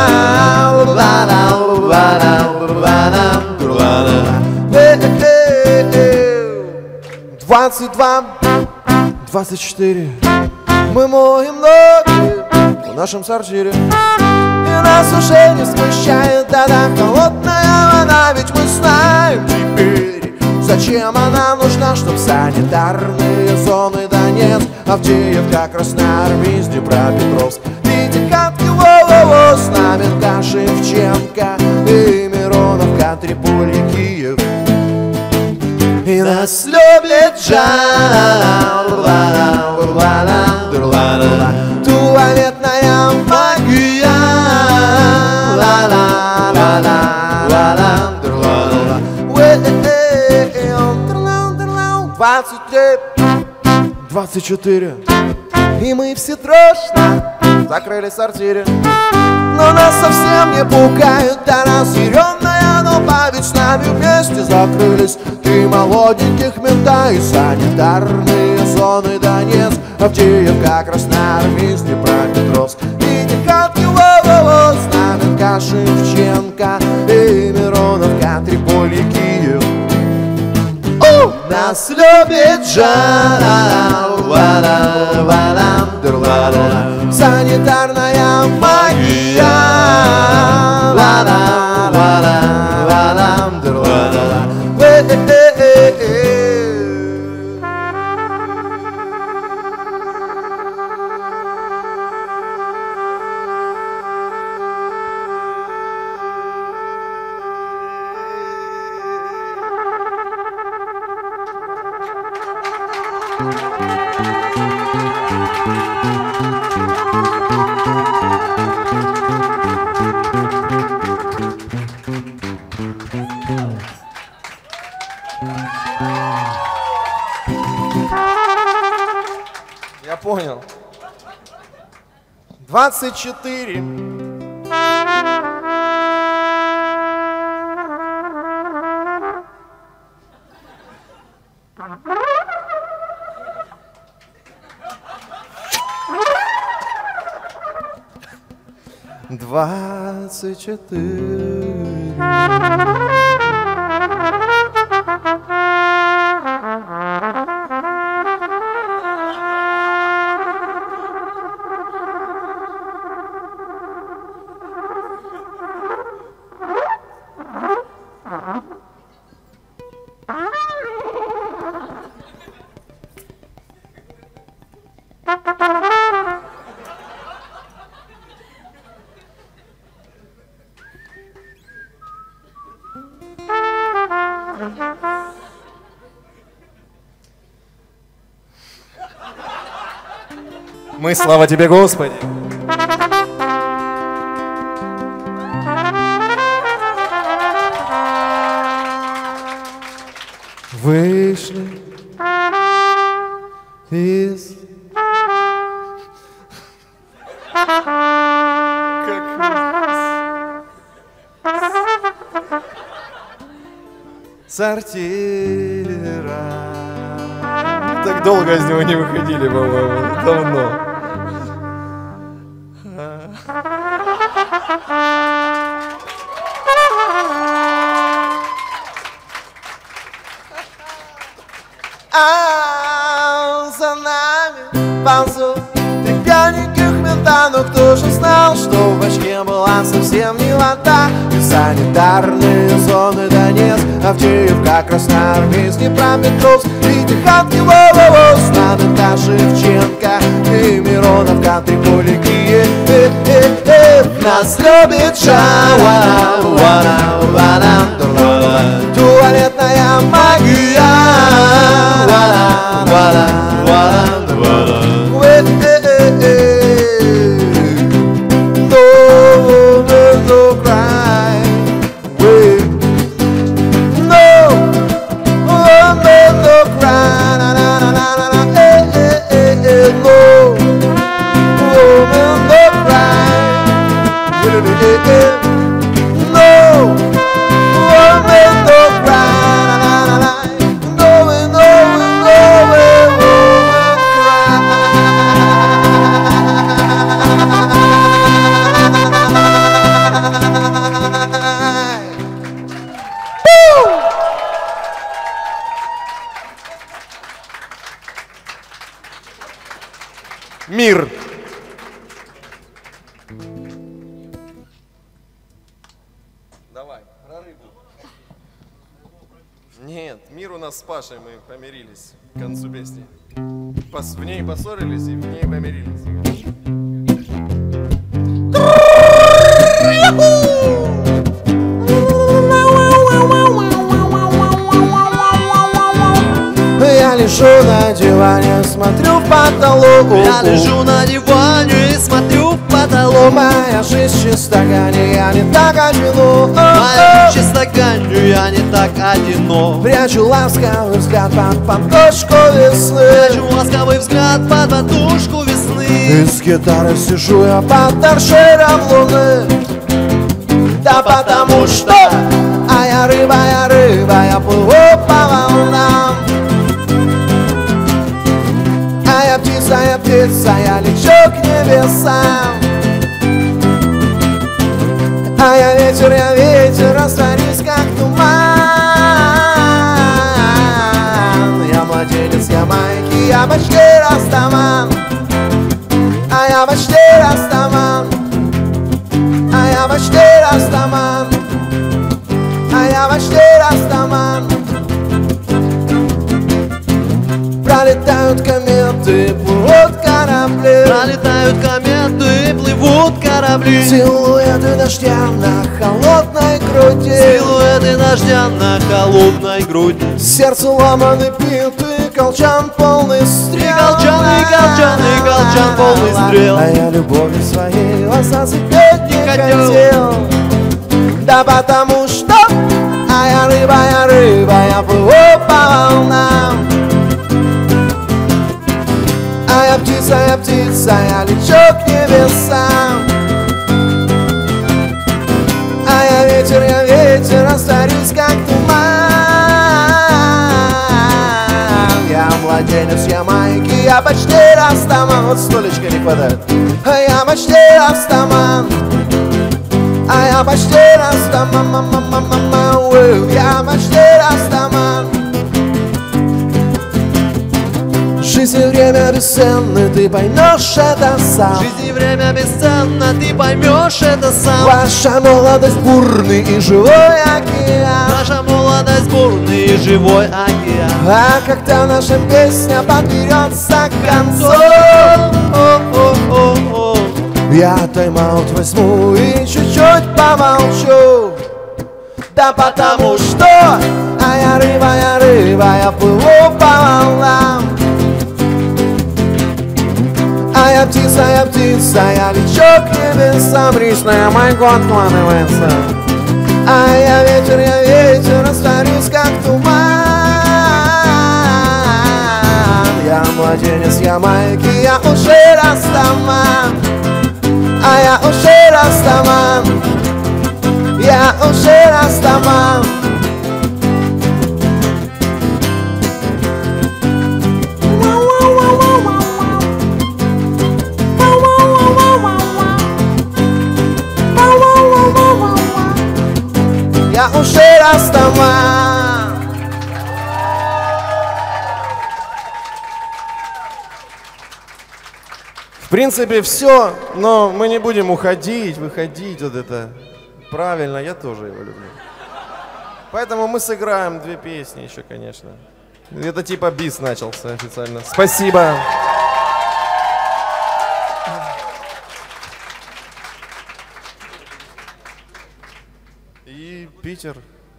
22, 24. Мы моем ноги в нашем сортире, и нас уже не смущает эта холодная вода. Ведь мы знаем теперь, зачем она нужна, чтоб санитарные зоны Донецк, Авдеевка, Красноармейск, Днепропетровск, Пятихатки, Вово, Знаменка, Шевченко и Мироновка, Триполи, Киев. И нас любит туалетная магия. 24. И мы все трошно закрыли сортире, но нас совсем не пугают, да разъяренная, но ведь с нами вместе закрылись три молоденьких мента. И санитарные зоны Донецк, Авдеевка, Красноармейск, Днепропетровск, Пятихатки, Вово, Знаменка, Шевченко и Мироновка, Триполи, Киев. Нас любит санитарная магия. Я понял. 24. Двадцать четыре. Мы, слава тебе, Господи. Вышли из... сортира. Так долго из него не выходили, по-моему, давно. За нами ползут три пьяненьких мента. Но кто же знал, что в башке была совсем не вода? И санитарные зоны Донецк, Авдеевка, Красноармейск, Днепропетровск и Тиханки, во-во-во, с нами та Шевченко и Мироновка, Триполи, Киев. Нас любит шауа, туалетная магия. Мир. Давай, про рыбу. Нет, мир у нас с Пашей, мы помирились к концу песни. В ней поссорились и в ней помирились. Я лежу на диване, смотрю в потолок. Я лежу на диване и смотрю в потолок. Моя жизнь чиста, я не так одинок. Моя жизнь чиста, я не так одинок. Прячу ласковый взгляд под подушку весны. Прячу ласковый взгляд под подушку весны. И с гитарой сижу я под торшером луны. Да потому что я рыба, я плыву по волнам. Я птица, я лечу к небесам. Я ветер, растворюсь как туман. Я младенец Ямайки, я почти растаман. Я почти растаман. Я почти растаман. Я почти растаман. Пролетают кометы, плывут корабли. Пролетают кометы, плывут корабли. Силуэты дождя на холодной груди. Силуэты дождя на холодной груди. Сердце ломаны биты, колчан полный стрел. И колчан полный стрел. Я любовью своей вас зацепить не хотел. Да потому что я рыба, я плыву по волнам. Я птица, я лечу к небесам. Я ветер, растворюсь как туман. Я младенец Ямайки, я почти растаман. Вот столечка не хватает. Я почти растаман. Я почти растаман. Я почти растаман. Жизнь жизни время бесценно, ты поймешь это сам. В жизни время бесценно, ты поймешь это сам. Ваша молодость бурный и живой океан. Наша молодость бурный и живой океан. А когда наша песня подберется к концу, я тайм-аут возьму и чуть-чуть помолчу. Да потому что я рыба, я плыву по волнам. А я птица, я лечу к небесам. Речная майку откладывается. А я ветер, растворюсь как туман. Я младенец Ямайки, я уже растаман. А я уже растаман. Я уже растаман. Я уже растаман. В принципе, все, но мы не будем уходить, выходить, вот это. Правильно, я тоже его люблю. Поэтому мы сыграем 2 песни еще, конечно. Это типа бис начался официально. Спасибо. И Питер.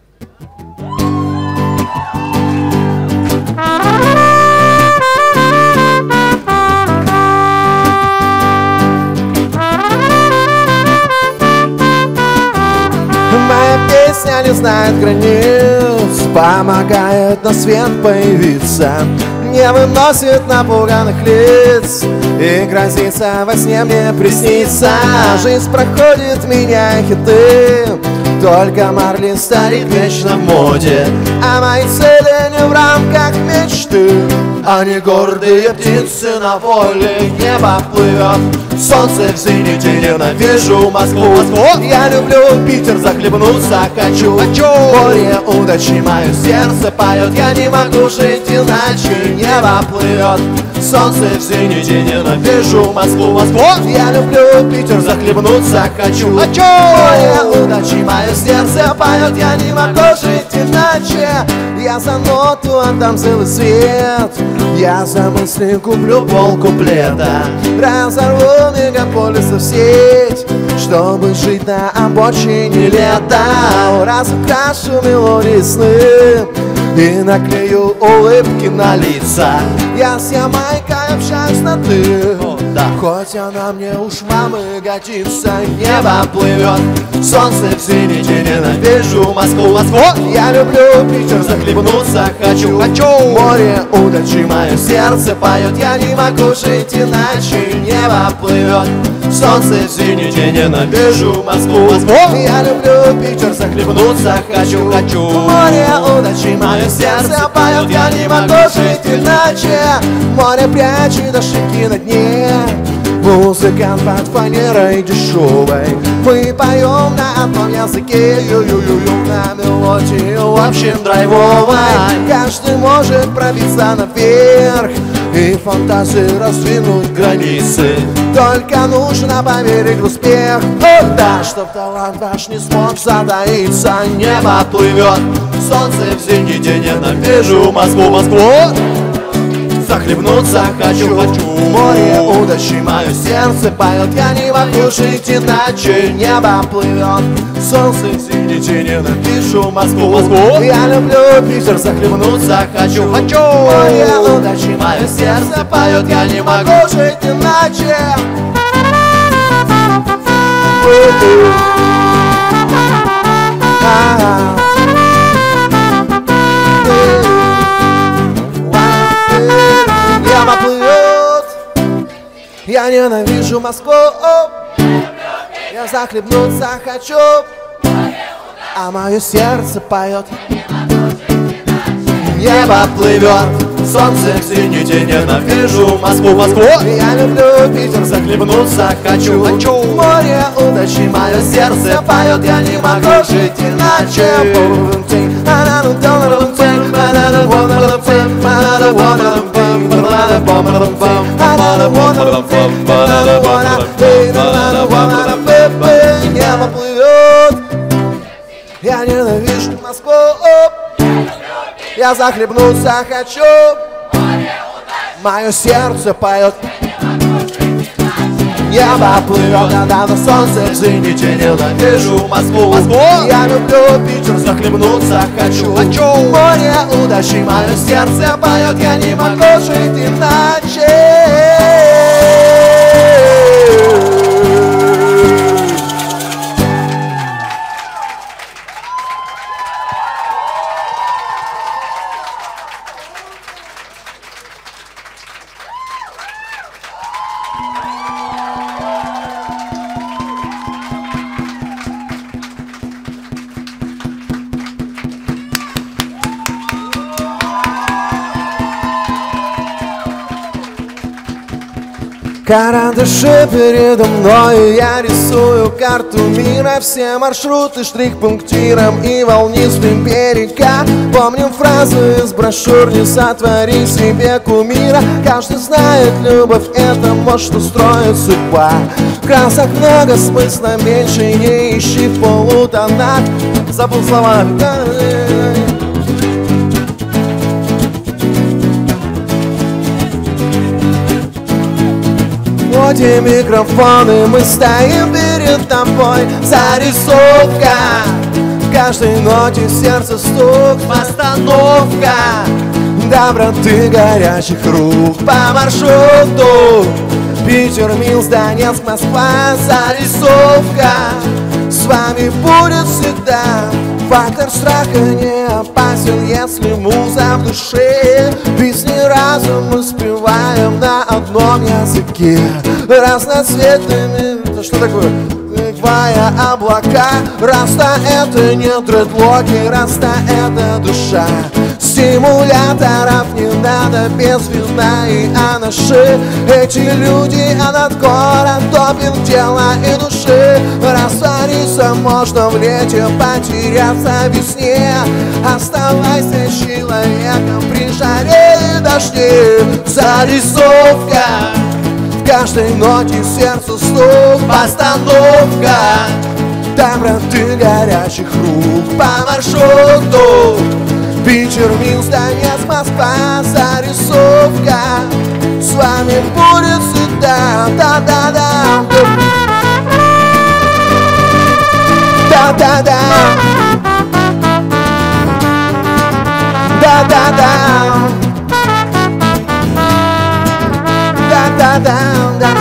Песня не знает границ, помогает на свет появиться, не выносит напуганных лиц и грозится во сне мне присниться. Жизнь проходит, меняя хиты, только Марли старик вечно в моде. А мои цели не в рамках мечты, они гордые птицы на воле. Небо плывет, солнце в зените, ненавижу Москву. Я люблю Питер, захлебнуться хочу. Море удачи, мое сердце поет, я не могу жить иначе. Небо плывет, солнце в зените, ненавижу Москву. Я люблю Питер, захлебнуться хочу. Море удачи, мое сердце поет, я не могу жить иначе. Я за ноту отдам целый свет, я за мысли куплю полкуплета. Разорву мегаполисы в сеть, чтобы жить на обочине лета. Разукрашу мелодии сны и наклею улыбки на лица. Я с Ямайкой общаюсь на ты, хоть она мне уж мамы годится. Небо плывет, солнце в зените, ненавижу Москву. Я люблю Питер, захлебнуться хочу. Море удачи, мое сердце поет, я не могу жить иначе. Небо плывет, солнце в зените, ненавижу Москву. Я люблю Питер, захлебнуться хочу. Море удачи, мое сердце поет, я не могу жить иначе. Море прячет ошибки на дне, музыкант под фанерой дешевой. Мы поем на одном языке, ю-ю-ю-ю, на мелодию, в общем, драйвовой. Каждый может пробиться наверх и фантазии раздвинуть границы. Только нужно поверить в успех, да, чтоб талант ваш не смог затаиться. Небо плывет, солнце в зените, ненавижу Москву. Захлебнуться хочу. Море удачи, мое сердце поет, я не могу жить иначе. Небо плывет, солнце в зените, ненавижу Москву. Я люблю Питер, захлебнуться хочу. Море удачи, мое сердце поет, я не могу жить иначе. Небо плывет, я ненавижу Москву. Я захлебнуться хочу, а мое сердце поет. Небо плывет, солнце в зените, ненавижу Москву. Я люблю Питер, захлебнуться хочу. Море удачи, мое сердце поет, я не могу жить иначе. Небо плывет, я ненавижу Москву. Я захлебнуться хочу, мое сердце поет. Небо плывет, когда на солнце в зените. Ненавижу Москву. Я люблю Питер, захлебнуться хочу. Море удачи, мое сердце поет. Я не могу жить иначе. Карандаши передо мною, я рисую карту мира. Все маршруты штрих-пунктиром и волнистым берега. Помним фразу из брошюр: не сотвори себе кумира. Каждый знает, любовь это может устроить судьба. Красок много, смысла меньше, не ищи в полутонах. Забыл слова. Вот и микрофоны, мы стоим перед тобой. Зарисовка, в каждой ноте сердце стук. Постановка доброты горячих рук. По маршруту Питер, Минск, Донецк, Москва. Зарисовка, с вами будет всегда. Фактор страха не опасен, если муза в душе. Песни разум мы спеваем на одном языке. Разноцветными, это что такое? Твоя облака. Раста это не дредлоки, раста это душа. Стимуляторов не надо, без вина и анаши. Эти люди, этот город топит тела и души. Раствориться можно в лете, потеряться в весне. Оставайся человеком при жаре и дожде. Зарисовка, в каждой ноте сердце стук. Постановка доброты горячих рук. По маршруту Питер, Минск, Донецк, Москва. Зарисовка, с вами будет всегда. Да-да-да. Да-да-да. Да-да-да. Да-да-да.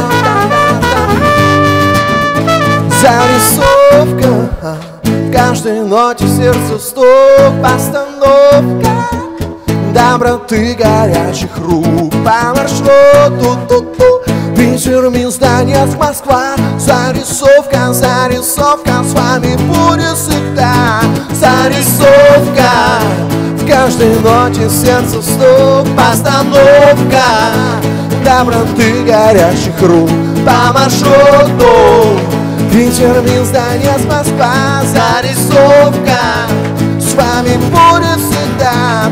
Зарисовка, в каждой ноте сердце стук. Постановка доброты горячих рук. По маршруту Питер, Минск, Донецк, Москва. Зарисовка, зарисовка, с вами будет всегда. Зарисовка, в каждой ноте сердце стук. Постановка доброты горячих рук. По маршруту Питер, Минск, Донецк, Москва. Зарисовка, с вами будет всегда.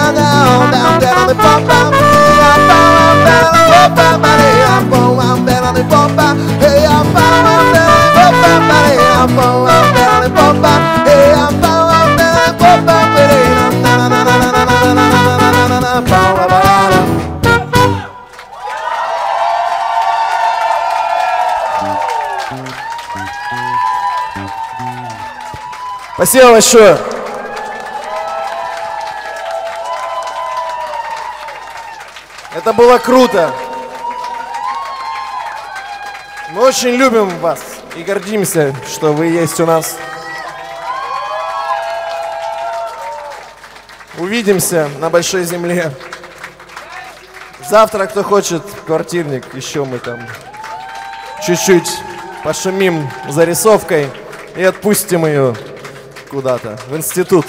Спасибо большое. Это было круто. Мы очень любим вас и гордимся, что вы есть у нас. Увидимся на большой земле. Завтра, кто хочет, квартирник, еще мы там чуть-чуть пошумим зарисовкой и отпустим ее куда-то, в институт.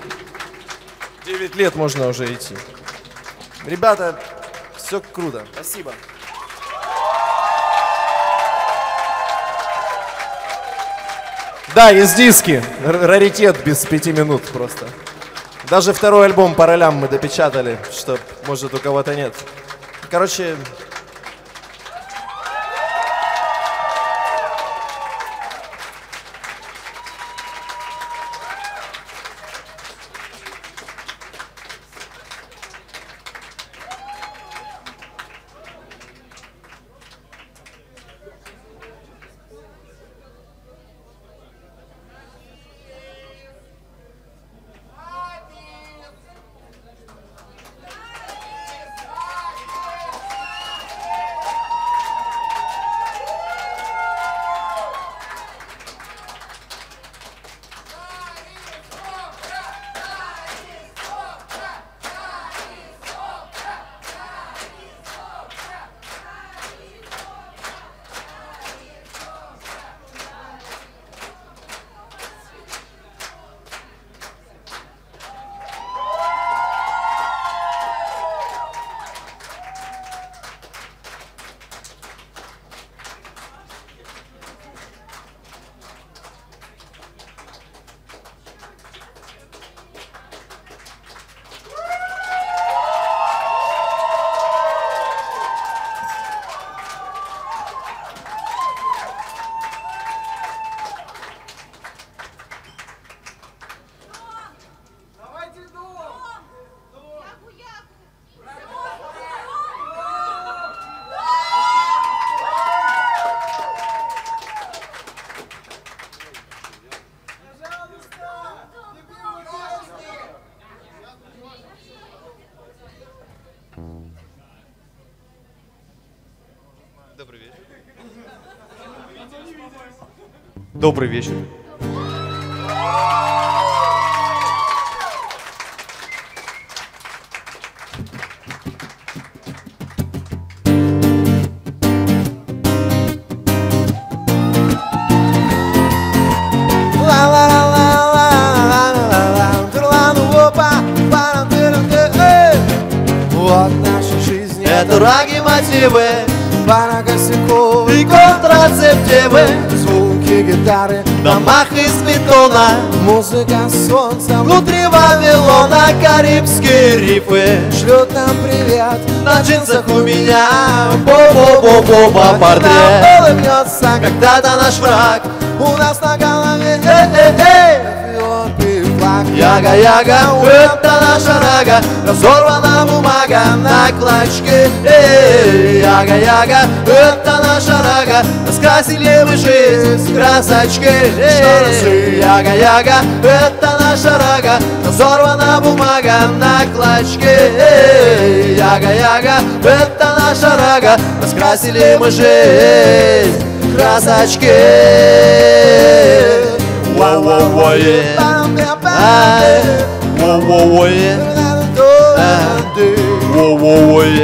9 лет можно уже идти. Ребята, все круто. Спасибо. Да, есть диски. Раритет без 5 минут просто. Даже второй альбом по ролям мы допечатали, что, может, у кого-то нет. Короче, Добрый вечер. Добрый вечер. Вот наша жизнь, Это раги мотивы пара косяков и контрацептивы. Звуки гитары, В домах из бетона, музыка солнца внутри Вавилона карибские рифы. шлют нам привет. На джинсах у меня бо-бо-бо-бо портрет. Улыбнется, Когда-то наш враг. у нас на голове Эфиопии флаг. Яга-яга, это наша рага. Разорвана бумага на клочке. Яга-яга, это наша рага. Раскрасили мы жизнь красочки. Яга-яга, это наша рага. Разорвана бумага на клочке. Яга-яга, это наша рага. Раскрасили мы жизнь красочки. Воу-воу-воу-е. Ай, воу-воу-воу-е. Воу-воу-воу-е.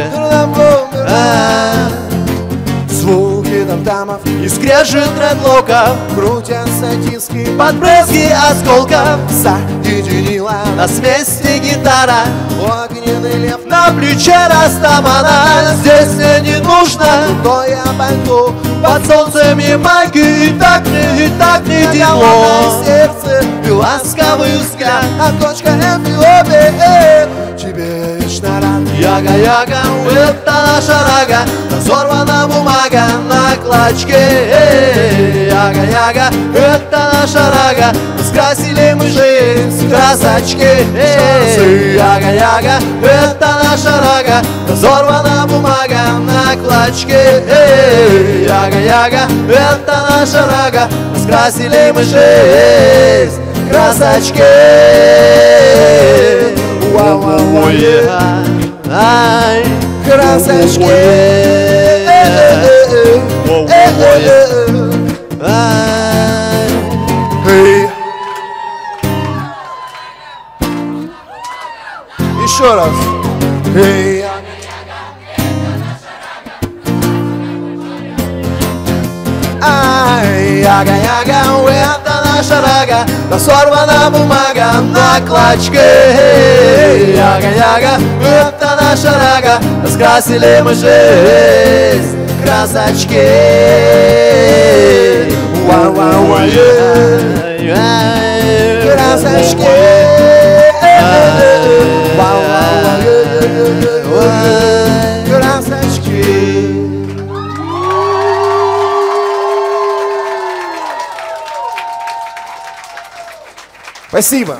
Звуки там-тамов, И скрежет дредлоков, крутятся диски, подбрызги осколков. соединила На смеси гитара, огненный лев. на плече растамана. Здесь мне не нужно То я пойду под солнцем Ямайки. И так мне тепло. голодное сердце, И ласковый взгляд. а точка Эфиопии тебе вечно рад. Яга-яга, это наша рага. Разорвана бумага на клочке. Яга-яга, это наша рага. Раскрасили мы жизнь красочки. Яга-яга, это наша рага. Разорвана бумага на клочке. Яга-яга, это наша рага. Раскрасили мы жизнь красочки. Воу-воу-воу-е. Ай, Красочки. ай. Эй. Еще раз. Эй. Ай, яга-яга, это наша рага. Разорвана бумага на клочке. Яга-яга, это наша рага. Раскрасили мы жизнь красочки. Вау-вау-вау-е. Красочки. Красочки. Спасибо.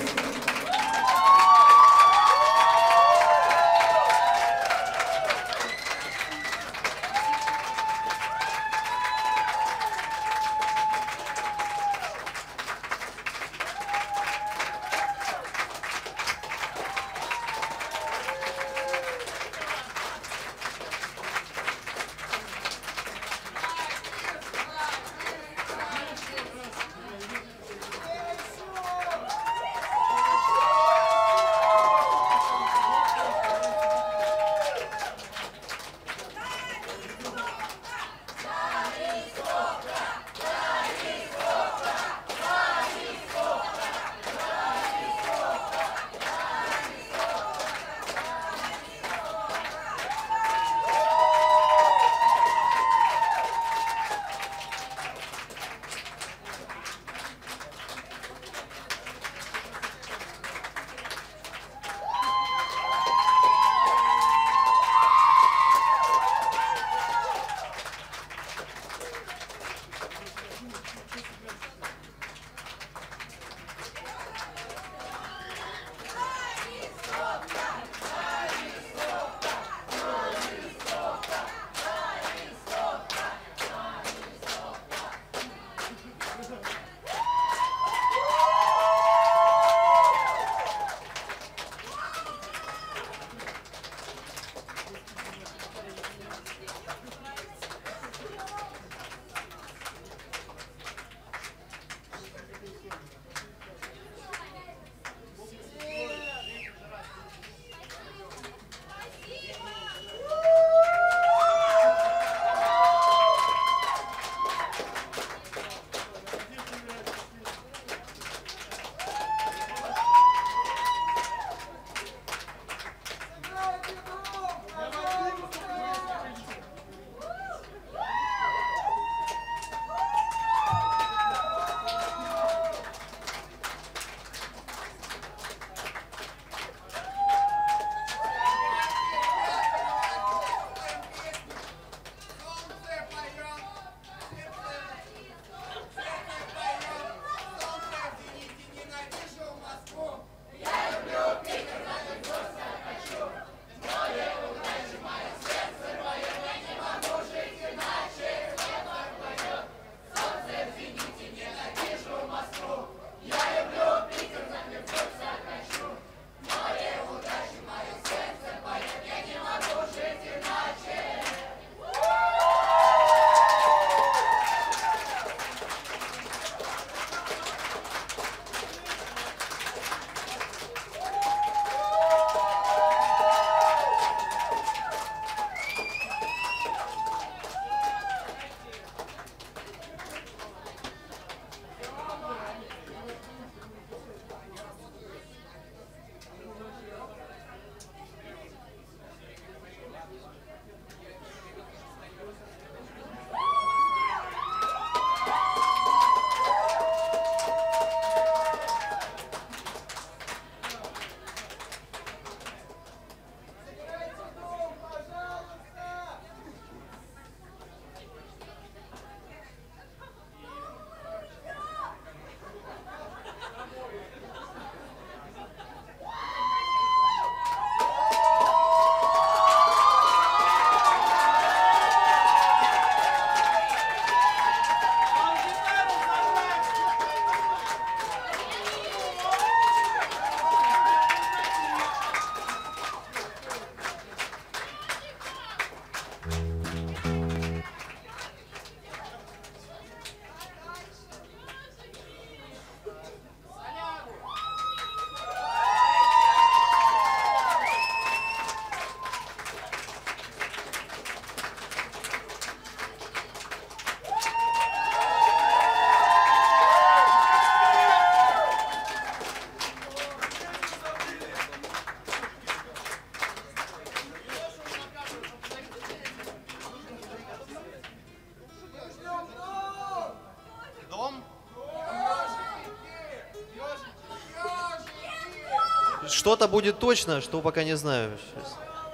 Что-то будет точно, что пока не знаю. Сейчас.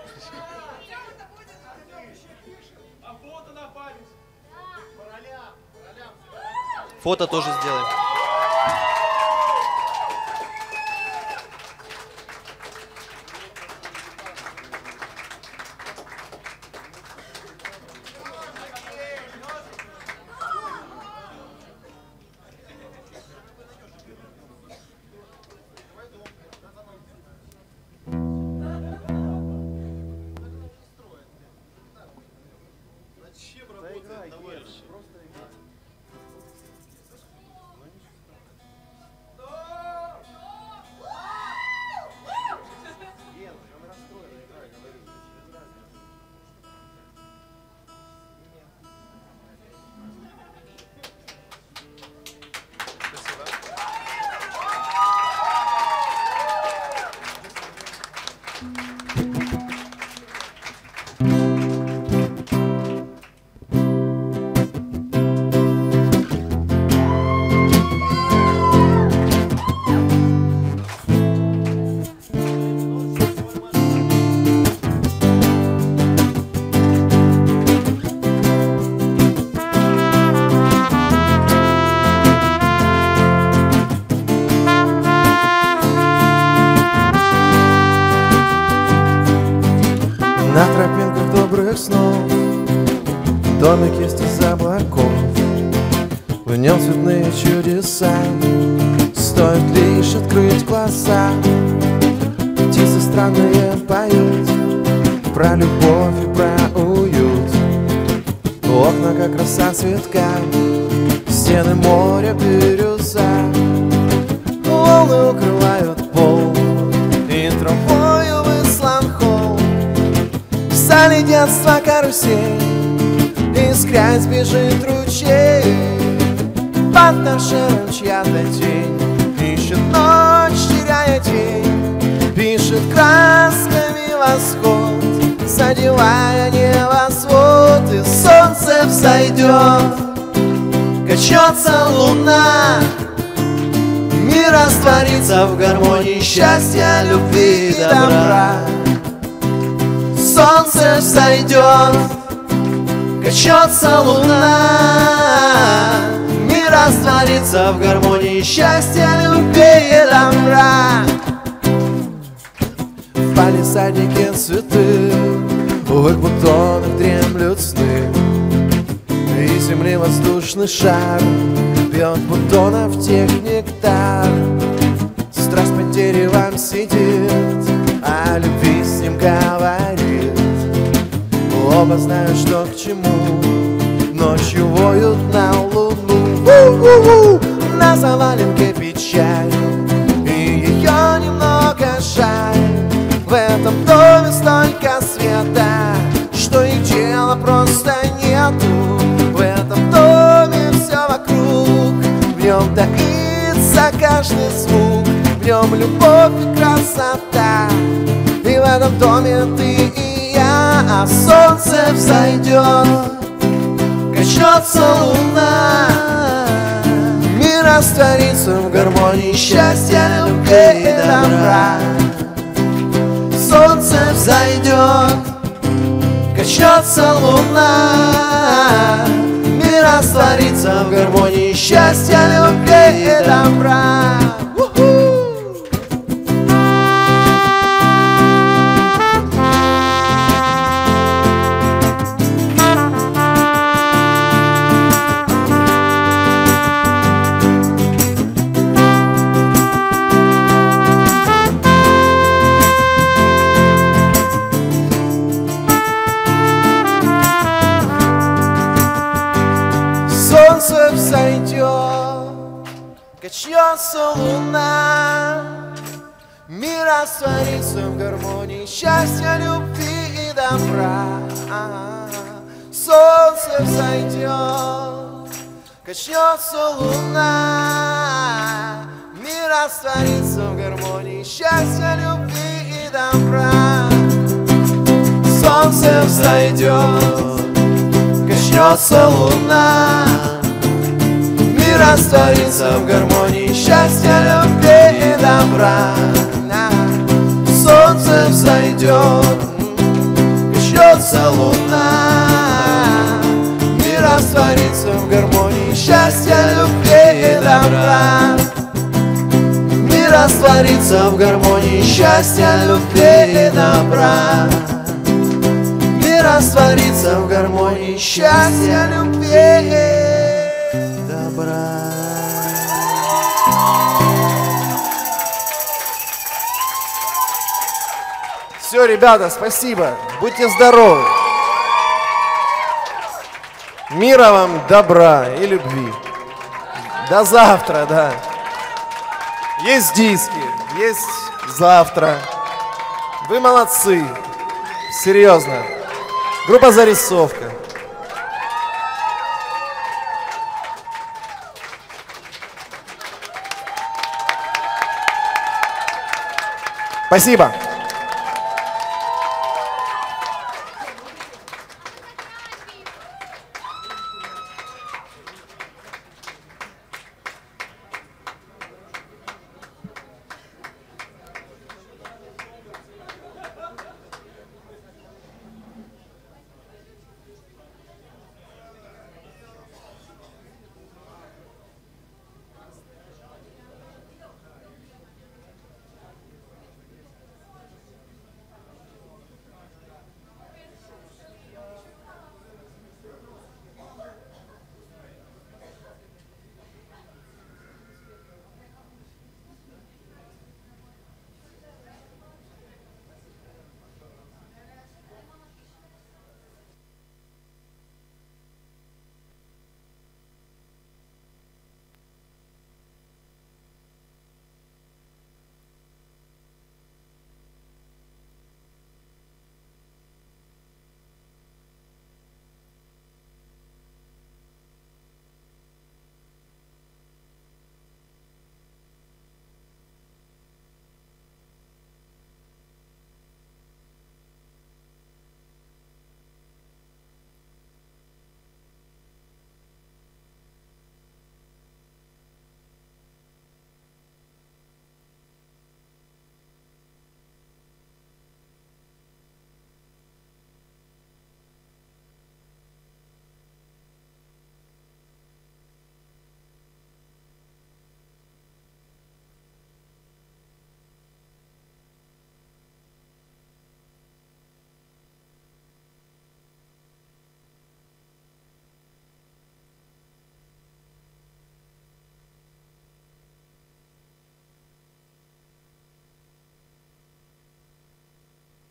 Фото тоже сделаем. На тропинках добрых снов домик есть из облаков, в нем цветные чудеса, стоит лишь открыть глаза. Птицы странные поют про любовь и про уют. Окна как роса цветка, стены моря бирюза. Волны укрывают пол и тропою выслан холм. В зале детства карусель, искрясь бежит ручей. Под торшером чья-то тень ищет ночь, теряя день. Пишет красками восход, задевая небосвод. И солнце взойдет, качнется луна, мир растворится в гармонии счастья, любви и добра. Солнце взойдет, качнется луна, мир растворится в гармонии счастья, любви и добра. В палисаднике цветы, в их бутонах дремлют сны, и земли воздушный шар пьет бутонов тех нектар. Страсть под деревом сидит, а любви с ним говорит. Оба знают, что к чему, ночью воют на луну. На заваленке печаль, и ее немного жаль. В этом доме столько света, что и дела просто нету. В этом доме все вокруг, в нем таится каждый звук, в нем любовь и красота. И в этом доме ты и я, а солнце взойдет, качнется луна, мир растворится в гармонии счастья, любви и добра. Солнце взойдет, качнется луна, мир растворится в гармонии счастья, любви и добра. Солнце взойдет, качнется луна, мир растворится в гармонии счастья, любви и добра. Солнце взойдет, качнется луна, мир растворится в гармонии счастья, любви и добра. Солнце взойдет, качнется луна, мир растворится в гармонии счастья, любви и добра. пройдет, качнется луна, мир растворится в гармонии счастья, любви и добра. Мир растворится в гармонии счастья, любви и добра. Мир растворится в гармонии счастья, любви и добра. Все, ребята, спасибо. Будьте здоровы. Мира вам, добра и любви. До завтра, да. Есть диски, есть завтра. Вы молодцы. Серьезно. Группа «Зарисовка». Спасибо.